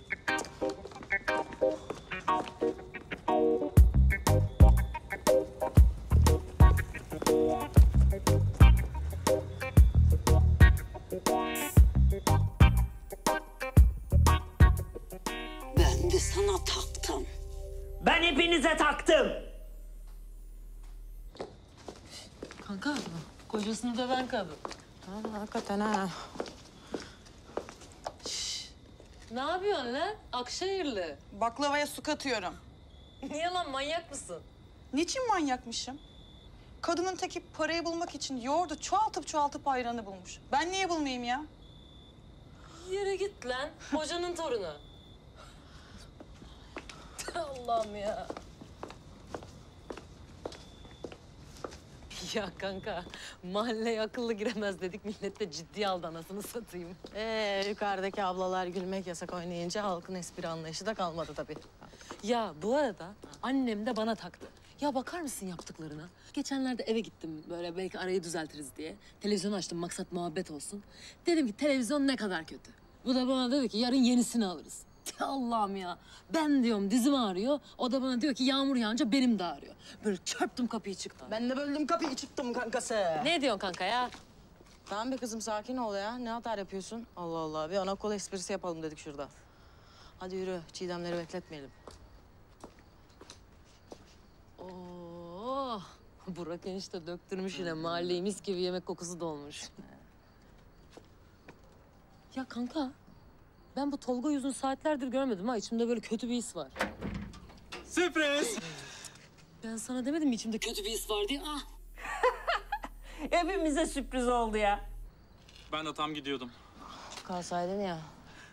Ben de sana taktım. Ben hepinize taktım. Kanka, kocasını döven kadın. Ha, hakikaten ha. Ne yapıyorsun lan? Akşehirli. Baklavaya su katıyorum. Niye lan, manyak mısın? Niçin manyakmışım? Kadının teki parayı bulmak için yoğurdu çoğaltıp ayranı bulmuş. Ben niye bulmayayım ya? Yere git lan, hocanın torunu. Allah'ım ya. Ya kanka, mahalleye akıllı giremez dedik, millet de ciddiye aldı anasını satayım. Yukarıdaki ablalar gülmek yasak oynayınca halkın espri anlayışı da kalmadı tabii. Ya bu arada annem de bana taktı. Ya bakar mısın yaptıklarına? Geçenlerde eve gittim böyle belki arayı düzeltiriz diye. Televizyon açtım maksat muhabbet olsun. Dedim ki televizyon ne kadar kötü. Bu da bana dedi ki yarın yenisini alırız. Allah'ım ya. Ben diyorum dizim ağrıyor. O da bana diyor ki yağmur yağınca benim de ağrıyor. Böyle çarptım kapıyı çıktım. Ben de böldüm kapıyı çıktım kankası. Ne diyorsun kanka ya? Tamam be kızım sakin ol ya. Ne hata yapıyorsun? Allah Allah. Bir ana kol esprisi yapalım dedik şurada. Hadi yürü. Çiğdemleri bekletmeyelim. Oh, Burak enişte döktürmüş yine. Mahalleyi mis gibi yemek kokusu dolmuş. Ya kanka, ben bu Tolga yüzünü saatlerdir görmedim ha. İçimde böyle kötü bir his var. Sürpriz! Ben sana demedim mi içimde kötü bir his var diye? Ah! Hepimize sürpriz oldu ya. Ben de tam gidiyordum. Kalsaydın ya.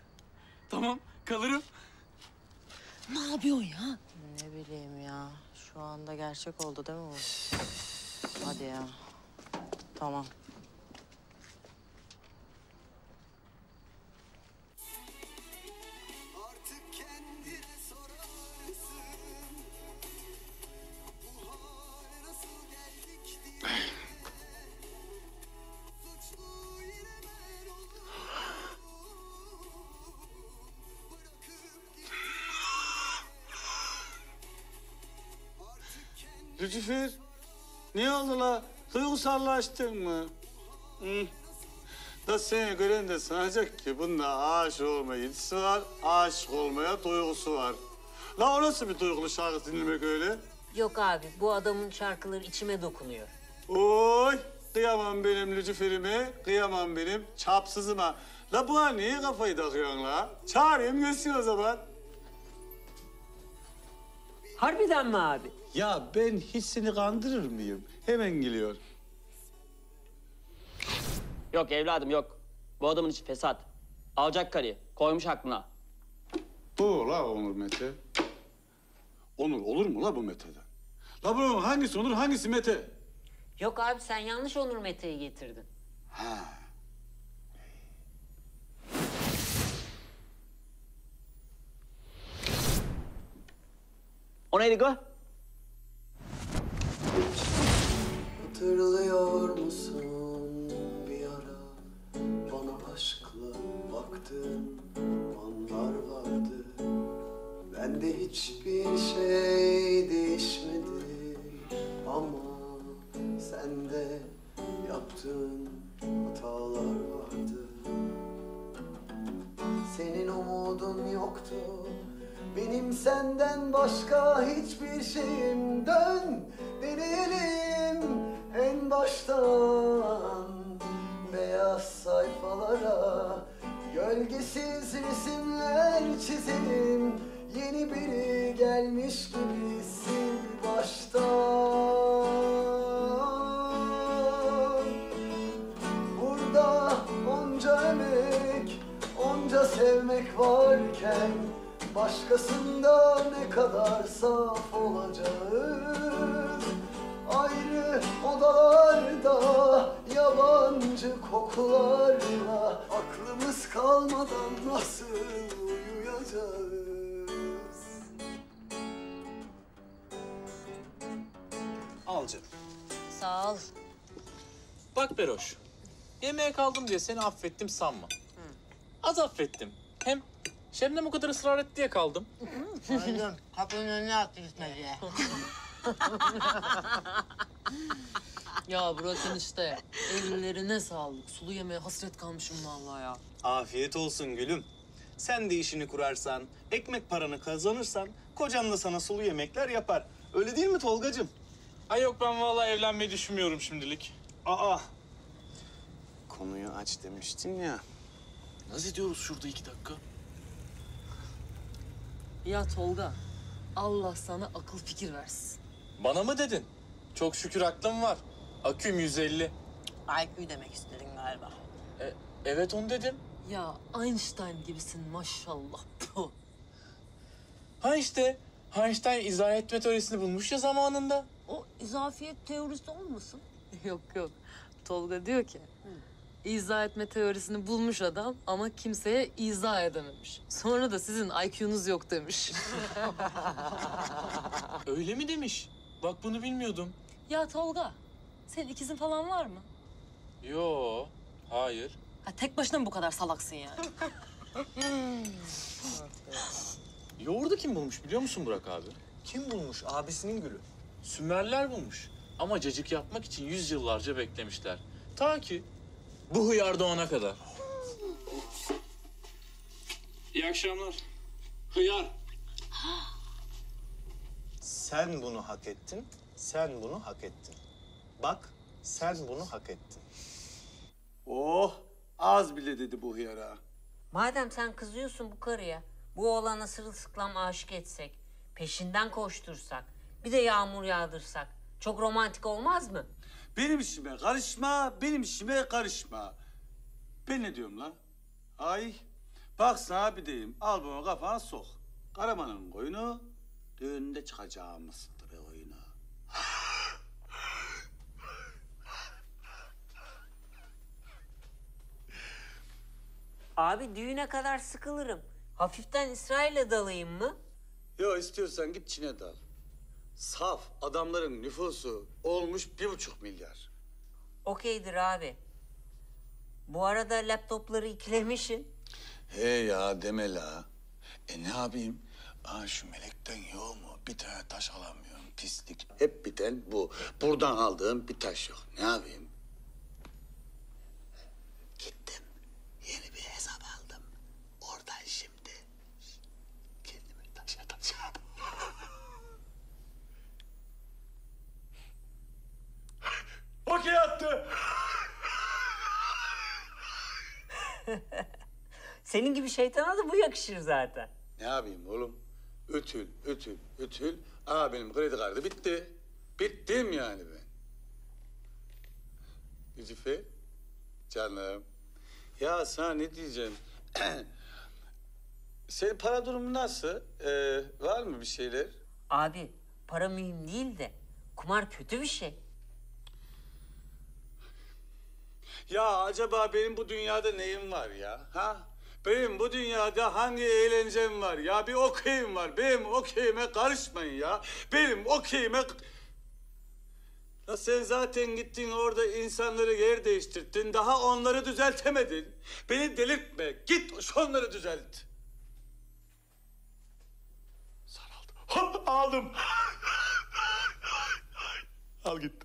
Tamam kalırım. Ne yapıyorsun ya? Ne bileyim ya. Şu Şu anda gerçek oldu değil mi bu? Hadi ya. Tamam. Lütfüfer, ne oldu la? Duygusallaştın mı? Hı? Da seni gören de sanacak ki bunda aşık olma yetisi var, aşık olmaya duygusu var. La o nasıl bir duygulu şarkı dinlemek öyle? Yok abi, bu adamın şarkıları içime dokunuyor. Oy, kıyamam benim Lütfüfer'ime, kıyamam benim çapsızıma. La buna niye kafayı takıyorsun la? Çağırayım gelsin o zaman. Harbiden mi abi? Ya ben hiç seni kandırır mıyım? Hemen geliyor. Yok evladım yok. Bu adamın içi fesat. Alacak karıyı. Koymuş aklına. Bu la Onur Mete. Onur olur mu la bu Mete'den? La bunun hangisi Onur, hangisi Mete? Yok abi, sen yanlış Onur Mete'yi getirdin. Ha. O neydi go? Hatırlıyor musun bir ara bana aşkla baktığın anlar vardı. Bende hiçbir şey değişmedi ama sende yaptığın hatalar vardı. Senin umudun yoktu, benim senden başka hiçbir şeyim. Dön deneyelim en baştan, beyaz sayfalara gölgesiz resimler çizelim. Yeni biri gelmiş gibi sil baştan. Burada onca emek, onca sevmek varken başkasında ne kadar saf olacağız. Ayrı odalarda yabancı kokularla aklımız kalmadan nasıl uyuyacağız? Al canım. Sağ ol. Bak Beroş. Yemeğe kaldım diye seni affettim sanma. Az affettim. Hem Şebnem o kadar ısrar etti diye kaldım. Aynen. Kapının önüne attı gitmedi ya. Ya bırakın işte. Ellerine sağlık. Sulu yemeğe hasret kalmışım vallahi ya. Afiyet olsun gülüm. Sen de işini kurarsan, ekmek paranı kazanırsan kocan da sana sulu yemekler yapar. Öyle değil mi Tolgacığım? Ay yok ben vallahi evlenmeyi düşünmüyorum şimdilik. Aa! Konuyu aç demiştin ya. Nasıl ediyoruz şurada 2 dakika? Ya Tolga, Allah sana akıl fikir versin. Bana mı dedin? Çok şükür aklım var. Aküm 150. IQ demek istedin galiba. Evet onu dedim. Ya Einstein gibisin maşallah. Puh. Ha işte Einstein izah etme teorisini bulmuş ya zamanında. O izafiyet teorisi olmasın? Yok yok. Tolga diyor ki, izah etme teorisini bulmuş adam ama kimseye izah edememiş. Sonra da sizin IQ'nuz yok demiş. Öyle mi demiş? Bak bunu bilmiyordum. Ya Tolga, senin ikizin falan var mı? Yo, hayır. Ha, tek başına mı bu kadar salaksın yani? Yoğurdu kim bulmuş biliyor musun Burak abi? Kim bulmuş? Abisinin gülü. Sümerler bulmuş. Ama cacık yapmak için 100 yıllarca beklemişler. Ta ki bu hıyar doğana kadar. İyi akşamlar. Hıyar. Sen bunu hak ettin, sen bunu hak ettin. Bak, sen bunu hak ettin. Oh, az bile dedi bu hıyara. Madem sen kızıyorsun bu karıya, bu oğlana sırılsıklam aşık etsek, peşinden koştursak, bir de yağmur yağdırsak, çok romantik olmaz mı? Benim işime karışma, benim işime karışma. Ben ne diyorum lan? Ay, bak sana bir deyim, al bunu kafana sok. Karamanın koyunu, düğünde çıkacağımızdır oyunu. Abi düğüne kadar sıkılırım. Hafiften İsrail'e dalayım mı? Yo istiyorsan git Çin'e dal. Saf adamların nüfusu olmuş 1,5 milyar. Okeydir abi. Bu arada laptopları ikilemişsin. He ya deme la. Ne yapayım? Şu melekten yok mu? Bir tane taş alamıyorum. Pislik. Hep biten bu. Buradan aldığım bir taş yok. Ne yapayım? Gittim. Yeni bir hesap aldım. Oradan şimdi kendimi taşa taşa. Okey attı. Senin gibi şeytana da bu yakışır zaten. Ne yapayım oğlum? Ütül, ütül, ütül. Benim kredi kartı bitti. Bittim yani ben. Lütfi, canım. Ya sana ne diyeceğim? Senin para durumu nasıl? Var mı bir şeyler? Abi para mühim değil de kumar kötü bir şey. Ya acaba benim bu dünyada neyim var ya? Ha? Benim bu dünyada hangi eğlencem var ya? Bir okeyim var. Benim okeyime karışmayın ya. Benim okeyime... Ya sen zaten gittin orada insanları yer değiştirdin. Daha onları düzeltemedin. Beni delirtme. Git onları düzelt. Sarıldı. Hop, aldım. Al git.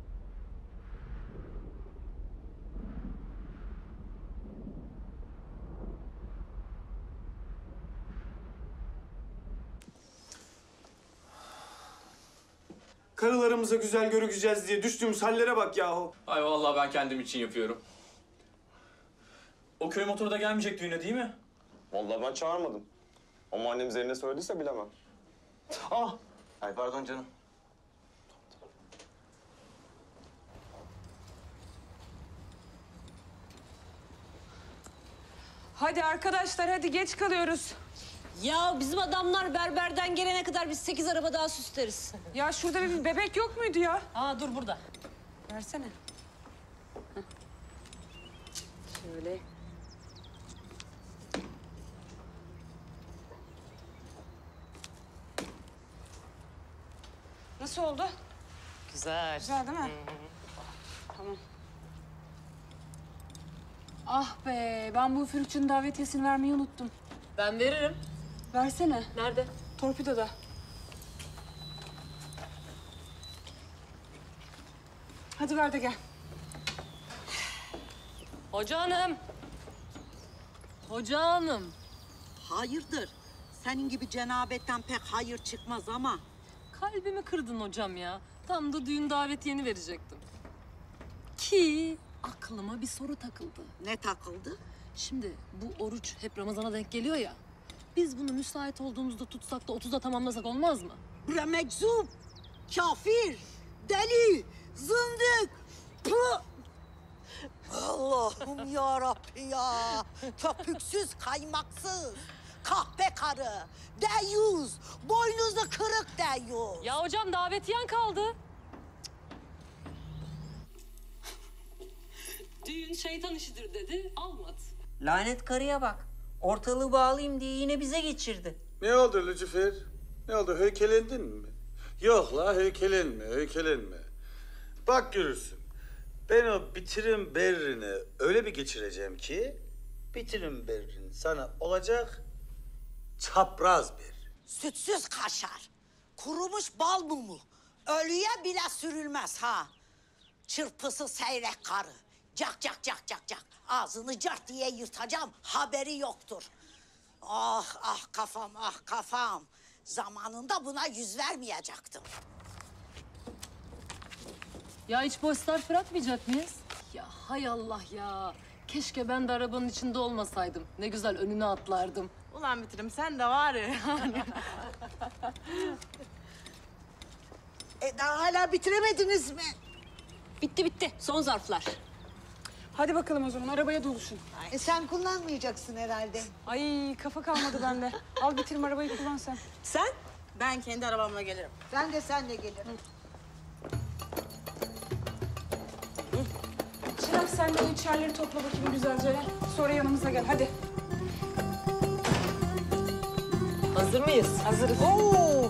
Karılarımıza güzel görükeceğiz diye düştüğümüz hallere bak yahu. Ay vallahi ben kendim için yapıyorum. O köy motoru da gelmeyecek düğüne değil mi? Vallahi ben çağırmadım. Ama annem Zerrin'e söylediyse bilemem. Ah! Ay pardon canım. Hadi arkadaşlar hadi geç kalıyoruz. Ya bizim adamlar berberden gelene kadar biz 8 araba daha süsleriz. Ya şurada bir bebek yok muydu ya? Dur burada. Versene. Şöyle. Nasıl oldu? Güzel. Güzel değil mi? Tamam. Ah be, ben bu üfürükçünün davetiyesini vermeyi unuttum. Ben veririm. Versene. Nerede? Torpidoda. Hadi ver de gel. Hoca hanım. Hoca hanım. Hayırdır? Senin gibi cenabetten pek hayır çıkmaz ama. Kalbimi kırdın hocam ya. Tam da düğün davetiyeni verecektim. Ki aklıma bir soru takıldı. Ne takıldı? Şimdi bu oruç hep Ramazan'a denk geliyor ya. Biz bunu müsait olduğumuzda tutsak da 30'da tamamlasak olmaz mı? Bre meczup, kafir, deli, zındık. Puh! Allah'ım ya Rabbi ya. Köpüksüz, kaymaksız. Kahpe karı, deyyuz, boynuzu kırık deyyuz. Ya hocam davetiyen kaldı. Düğün şeytan işidir dedi, almadı. Lanet karıya bak. Ortalığı bağlayayım diye yine bize geçirdi. Ne oldu Lucifer? Ne oldu? Höykelendin mi? Yok la höykelenme, höykelenme. Bak görürsün. Ben o bitirim berrini öyle bir geçireceğim ki... ...bitirim berrin sana olacak çapraz bir. Sütsüz kaşar, kurumuş bal mumu. Ölüye bile sürülmez ha. Çırpısı seyrek karı. Cak cak cak cak cak. Ağzını cart diye yırtacağım, haberi yoktur. Ah ah kafam, ah kafam. Zamanında buna yüz vermeyecektim. Ya hiç boş start bırakmayacak mıyız? Ya hay Allah ya. Keşke ben de arabanın içinde olmasaydım. Ne güzel önüne atlardım. Ulan bitirim sen de var ya. Daha hala bitiremediniz mi? Bitti bitti. Son zarflar. Hadi bakalım o zaman arabaya doluşun. Sen kullanmayacaksın herhalde. Ay kafa kalmadı bende. Al bitirim arabayı kullan sen. Sen? Ben kendi arabamla gelirim. Ben de senle gelirim. Çırak sen sen de o içerileri topla bakayım güzelce. Sonra yanımıza gel hadi. Hazır mıyız? Hazırız. Oo!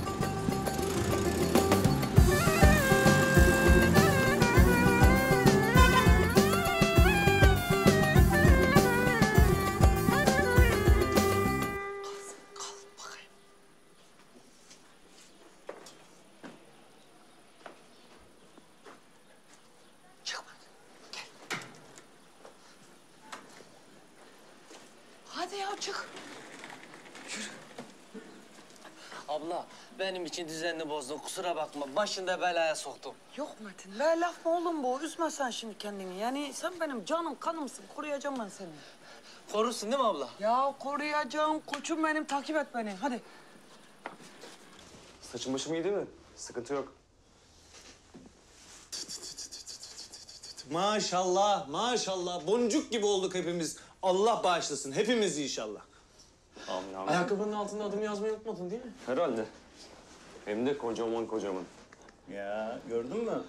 Hadi ya çık. Abla benim için düzenini bozdun. Kusura bakma. Başında belaya soktum. Yok Metin, böyle laf mı oğlum bu? Üzme sen şimdi kendini. Yani sen benim canım kanımsın. Koruyacağım ben seni. Korursun değil mi abla? Ya koruyacağım. Koçum benim. Takip et beni. Hadi. Saçım başım iyi değil mi? Sıkıntı yok. Maşallah, maşallah. Boncuk gibi olduk hepimiz. Allah bağışlasın. Hepimiz inşallah. Amin amin. Ayakkabının altında adımı yazmayı unutmadın değil mi? Herhalde. Hem de kocaman kocaman. Ya gördün mü?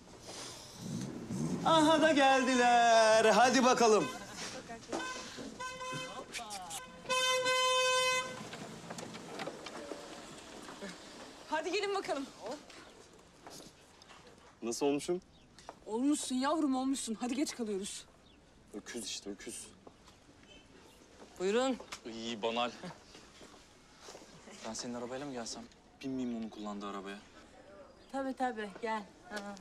Aha da geldiler. Hadi bakalım. Hadi gelin bakalım. Nasıl olmuşum? Olmuşsun yavrum olmuşsun. Hadi geç kalıyoruz. Öküz işte öküz. Buyurun. İyi banal. Ben senin arabayla mı gelsem? Binmeyeyim onun kullandığı arabaya. Tabii gel. Ha.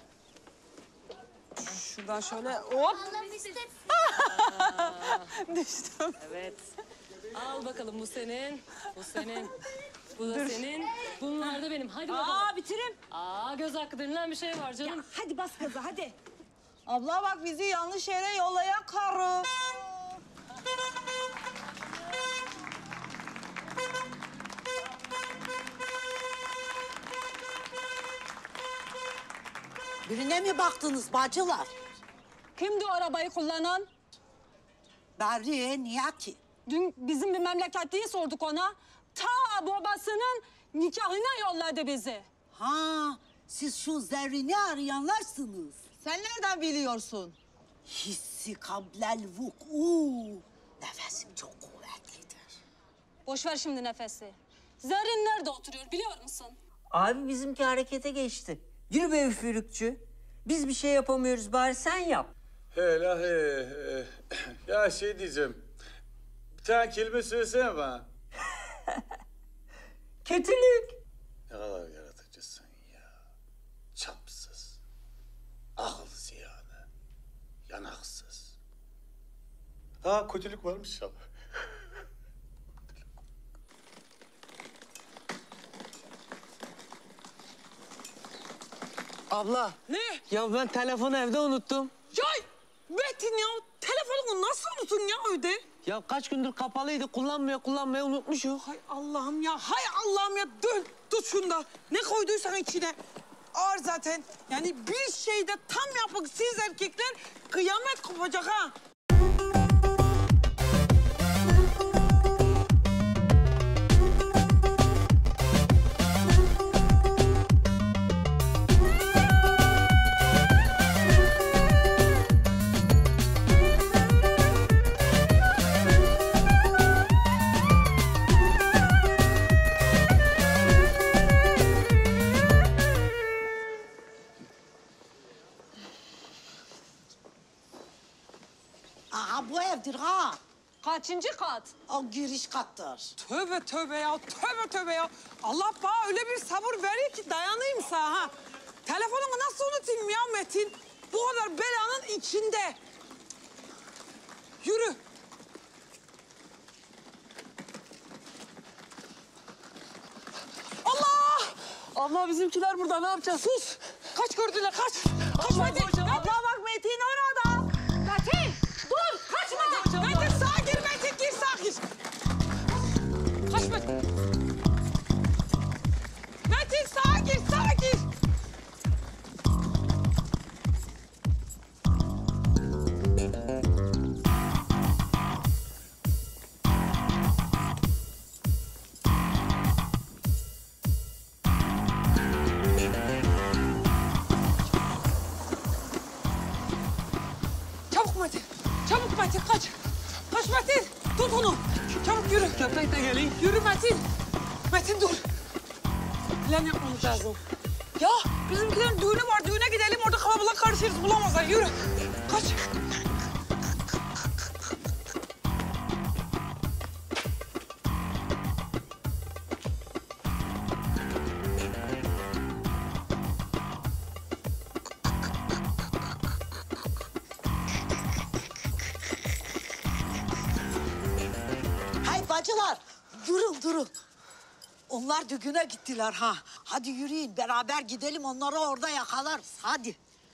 Şuradan şöyle hop. Düştüm. Evet. Al bakalım bu senin, bu senin. Bu da senin, bunlar da benim. Hadi bakalım. Aa bitirim. Göz hakkı denilen bir şey var canım. Hadi bas gaza hadi. Abla bak bizi yanlış yere yollayan karı. Birine mi baktınız bacılar? Kimdi o arabayı kullanan? Berriye niye ki? Dün bizim bir memleketliyi sorduk ona. Ta babasının nikahına yolladı bizi. Ha, siz şu zerrini arayanlarsınız. Sen nereden biliyorsun? Hissi kablel vuk'u. Nefesim çok kuvvetlidir. Boş ver şimdi nefesi. Zerrin nerede oturuyor biliyor musun? Abi bizimki harekete geçti. Yürü be üfürükçü. Biz bir şey yapamıyoruz bari sen yap. Ya şey diyeceğim. Bir tane kelime söylesene bana. Kötülük. Ne kadar yaratıcısın ya. Çapsız. Akıl ziyanı. Yanaksız. Ha kötülük varmış ya. Abla. Ne? Ya ben telefonu evde unuttum. Yay! Metin ya telefonumu nasıl unuttun ya evde? Ya kaç gündür kapalıydı. Kullanmayı unutmuşum. Hay Allah'ım ya, hay Allah'ım ya. Dön, tut şunu da. Ne koyduysan içine. Ağır zaten. Yani bir şeyde tam yapık siz erkekler kıyamet kopacak ha. Aha bu evdir ha. Kaçıncı kat? O giriş kattır. Tövbe tövbe ya, tövbe tövbe ya. Allah bana öyle bir sabır veriyor ki dayanayım sana ha. Telefonumu nasıl unutayım ya Metin? Bu kadar belanın içinde. Yürü. Allah! Abla bizimkiler burada. Ne yapacağız? Sus! Kaç gördüler, kaç! Kaç Metin! Abla bak Metin orada. Metin dur kaçma. Metin sağa gir, Metin gir sağa gir. Kaç Metin! Metin sağa gir, sağa gir. Çabuk Metin kaç. Kaç Metin. Tut onu. Çabuk yürü. Köpek de geleyim. Yürü Metin. Metin dur. Plan yapmamız lazım. Ya bizimkilerin düğünü var. Düğüne gidelim orada kalabalık karışırız bulamazlar. Yürü. Kaç. Hay bacılar, durun. Onlar düğüne gittiler ha. Hadi yürüyün, beraber gidelim, onları orada yakalarız. Hadi.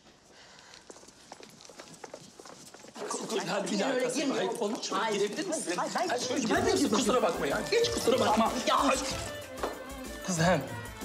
Hadi bir daha arkasına. Hayır, onu girebilir misin? Hayır, Şöyle girebilir misin? Kusura bakma ya. Hiç kusura bakma. Ya. Kuzen.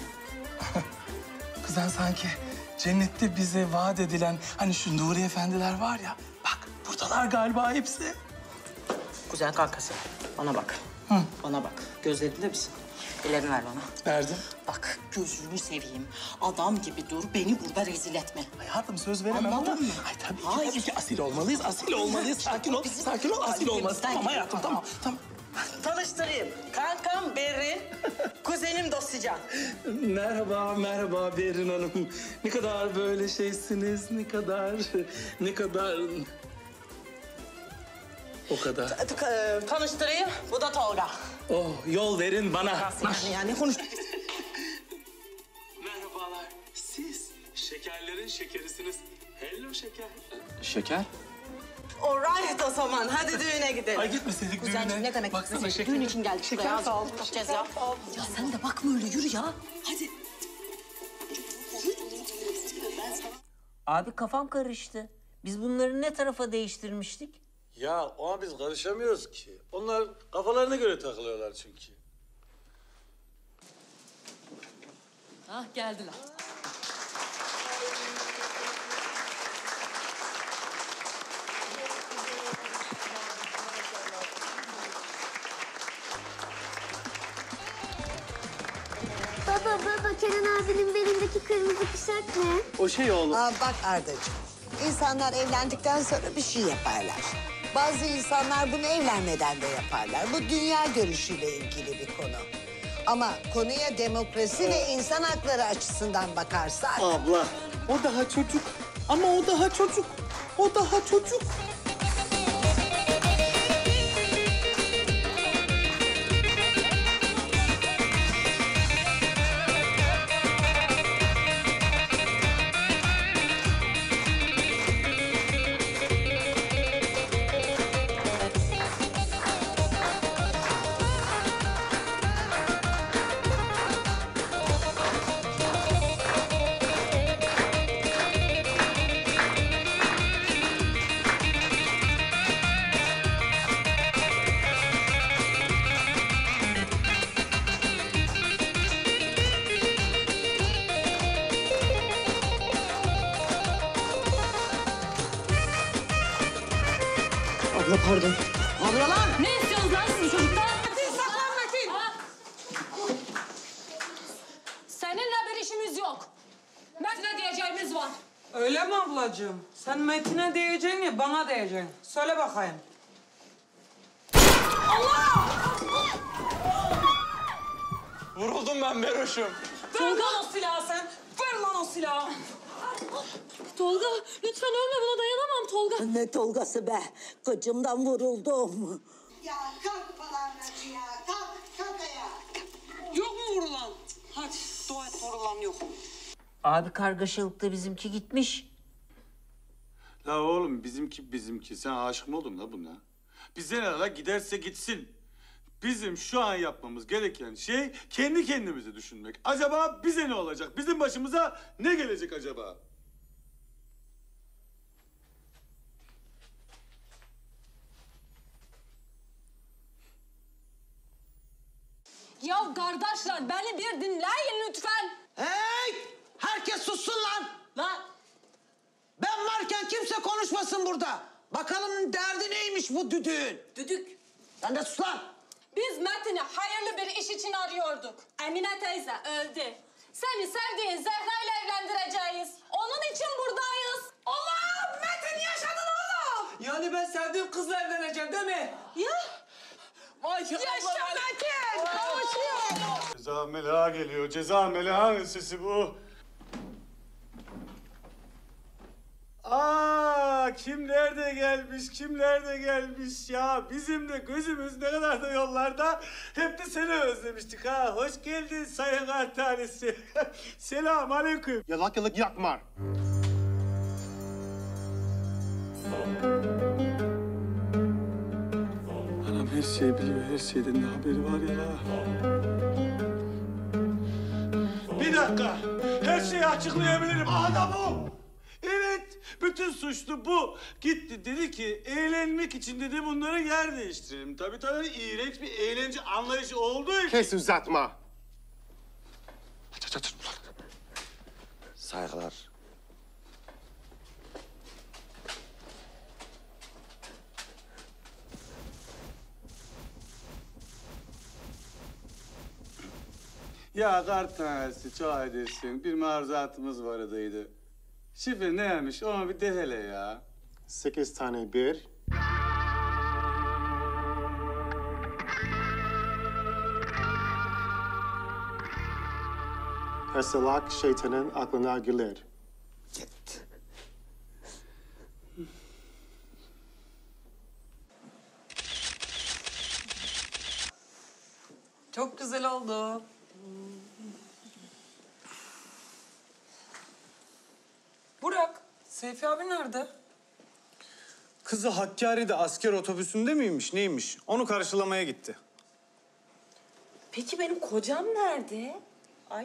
Kuzen sanki cennette bize vaat edilen hani şu Nuri efendiler var ya. Bak buradalar galiba hepsi. Kuzen kankası. Bana bak. Hı. Bana bak. Gözlerinde misin? Ellerini ver bana. Verdim. Bak gözünü seveyim. Adam gibi dur. Beni burada rezil etme. Hayatım söz veremem Anladın ama. mı? Ay tabii ki asil olmalıyız. Asil olmalıyız. Sakin ol. Sakin ol. Asil olmalıyız. Tamam hayatım tamam. Tanıştırayım. Kankam Berrin, kuzenim Dostcan. Merhaba Berrin Hanım. Ne kadar böyle şeysiniz, ne kadar... O kadar. Tanıştırayım. Bu da Tolga. Oh, yol verin bana. Yani konuş. Merhabalar. Siz şekerlerin şekerisiniz. Hello şeker. Şeker? Alright o zaman. Hadi düğüne gidelim. Ay gitmeseydik düğüne. Kuzenciğim ne demek Baksana gitmeseydik? şeker. Düğün için geldik. Şeker sağ ol. Yapacağız ya. Ya sen de bakma öyle yürü ya. Hadi. Abi kafam karıştı. Biz bunları ne tarafa değiştirmiştik? Ya ona biz karışamıyoruz ki. Onlar kafalarına göre takılıyorlar çünkü. Ah geldiler. Baba Kenan abinin belindeki kırmızı kuşak ne? O şey oğlum. Bak Ardacığım, insanlar evlendikten sonra bir şey yaparlar. Bazı insanlar bunu evlenmeden de yaparlar. Bu dünya görüşüyle ilgili bir konu. Ama konuya demokrasi ve insan hakları açısından bakarsak... Abla, o daha çocuk. Ama o daha çocuk. O daha çocuk. Abla pardon. Ablalar! Ne istiyorsunuz lan siz çocuktan? Metin saklan Metin. Seninle bir işimiz yok. Metin'e diyeceğimiz var. Öyle mi ablacığım? Sen Metin'e diyeceksin ya bana diyeceksin. Söyle bakayım. Allah! Vuruldum ben Beroş'um. Ver lan o silahı sen. Ver lan o silahı. Tolga lütfen ölme buna dayanamam Tolga. Ne Tolgası be? Kıcımdan vuruldum. Ya kalk palavra ya. Kalk ayağa. Yok mu vurulan? Hadi dua et vurulan yok. Abi kargaşalıkta bizimki gitmiş. La oğlum bizimki. Sen aşık mı oldun la buna? Bize ne la giderse gitsin. Bizim şu an yapmamız gereken şey kendi kendimizi düşünmek. Acaba bize ne olacak? Bizim başımıza ne gelecek acaba? Ya kardeşler beni bir dinleyin lütfen. Hey! Herkes sussun lan! Lan! Ben varken kimse konuşmasın burada. Bakalım derdi neymiş bu düdüğün? Düdük. Sen de sus lan! Biz Metin'i hayırlı bir iş için arıyorduk. Emine teyze öldü. Seni sevdiğin Zehra ile evlendireceğiz. Onun için buradayız. Allah! Metin yaşadın oğlum! Yani ben sevdiğim kızla evleneceğim değil mi? Ya. Vay Yaşa Metin. Kavuşuyor. Ceza melaha geliyor. Ceza melahanın sesi bu. Aa, kimler de gelmiş, kimler de gelmiş ya. Bizim de gözümüz ne kadar da yollarda. Hep de seni özlemiştik ha. Hoş geldin sayın kar tanesi. Selam aleyküm. Yalakalık yakmar. Anam her şeyi biliyor, her şeyden de haberi var ya. Bir dakika, her şeyi açıklayabilirim. Adamım. Evet, bütün suçlu bu. Gitti dedi ki eğlenmek için dedi bunları yer değiştirelim. Tabii iğrenç bir eğlence anlayışı olduğu için. Kes uzatma. Saygılar. Ya kar tanesi çoğu edersin. Bir maruzatımız vardı. Şifre neymiş onu bir de hele ya. 8 tane bir. Salak şeytanın aklına gelir. Çok güzel oldu. Burak, Seyfi abi nerede? Kızı Hakkari'de asker otobüsünde miymiş, neymiş? Onu karşılamaya gitti. Peki benim kocam nerede? Ay.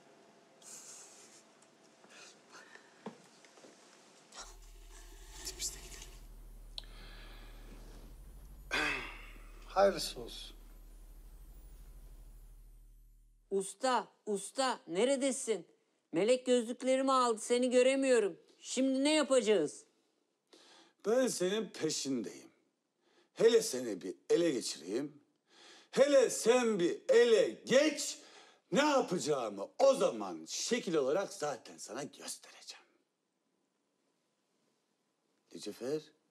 Hayırlısı olsun. Usta, neredesin? Melek gözlüklerimi aldı, seni göremiyorum. Şimdi ne yapacağız? Ben senin peşindeyim. Hele seni bir ele geçireyim. Hele sen bir ele geç. Ne yapacağımı o zaman şekil olarak zaten sana göstereceğim. Lucifer,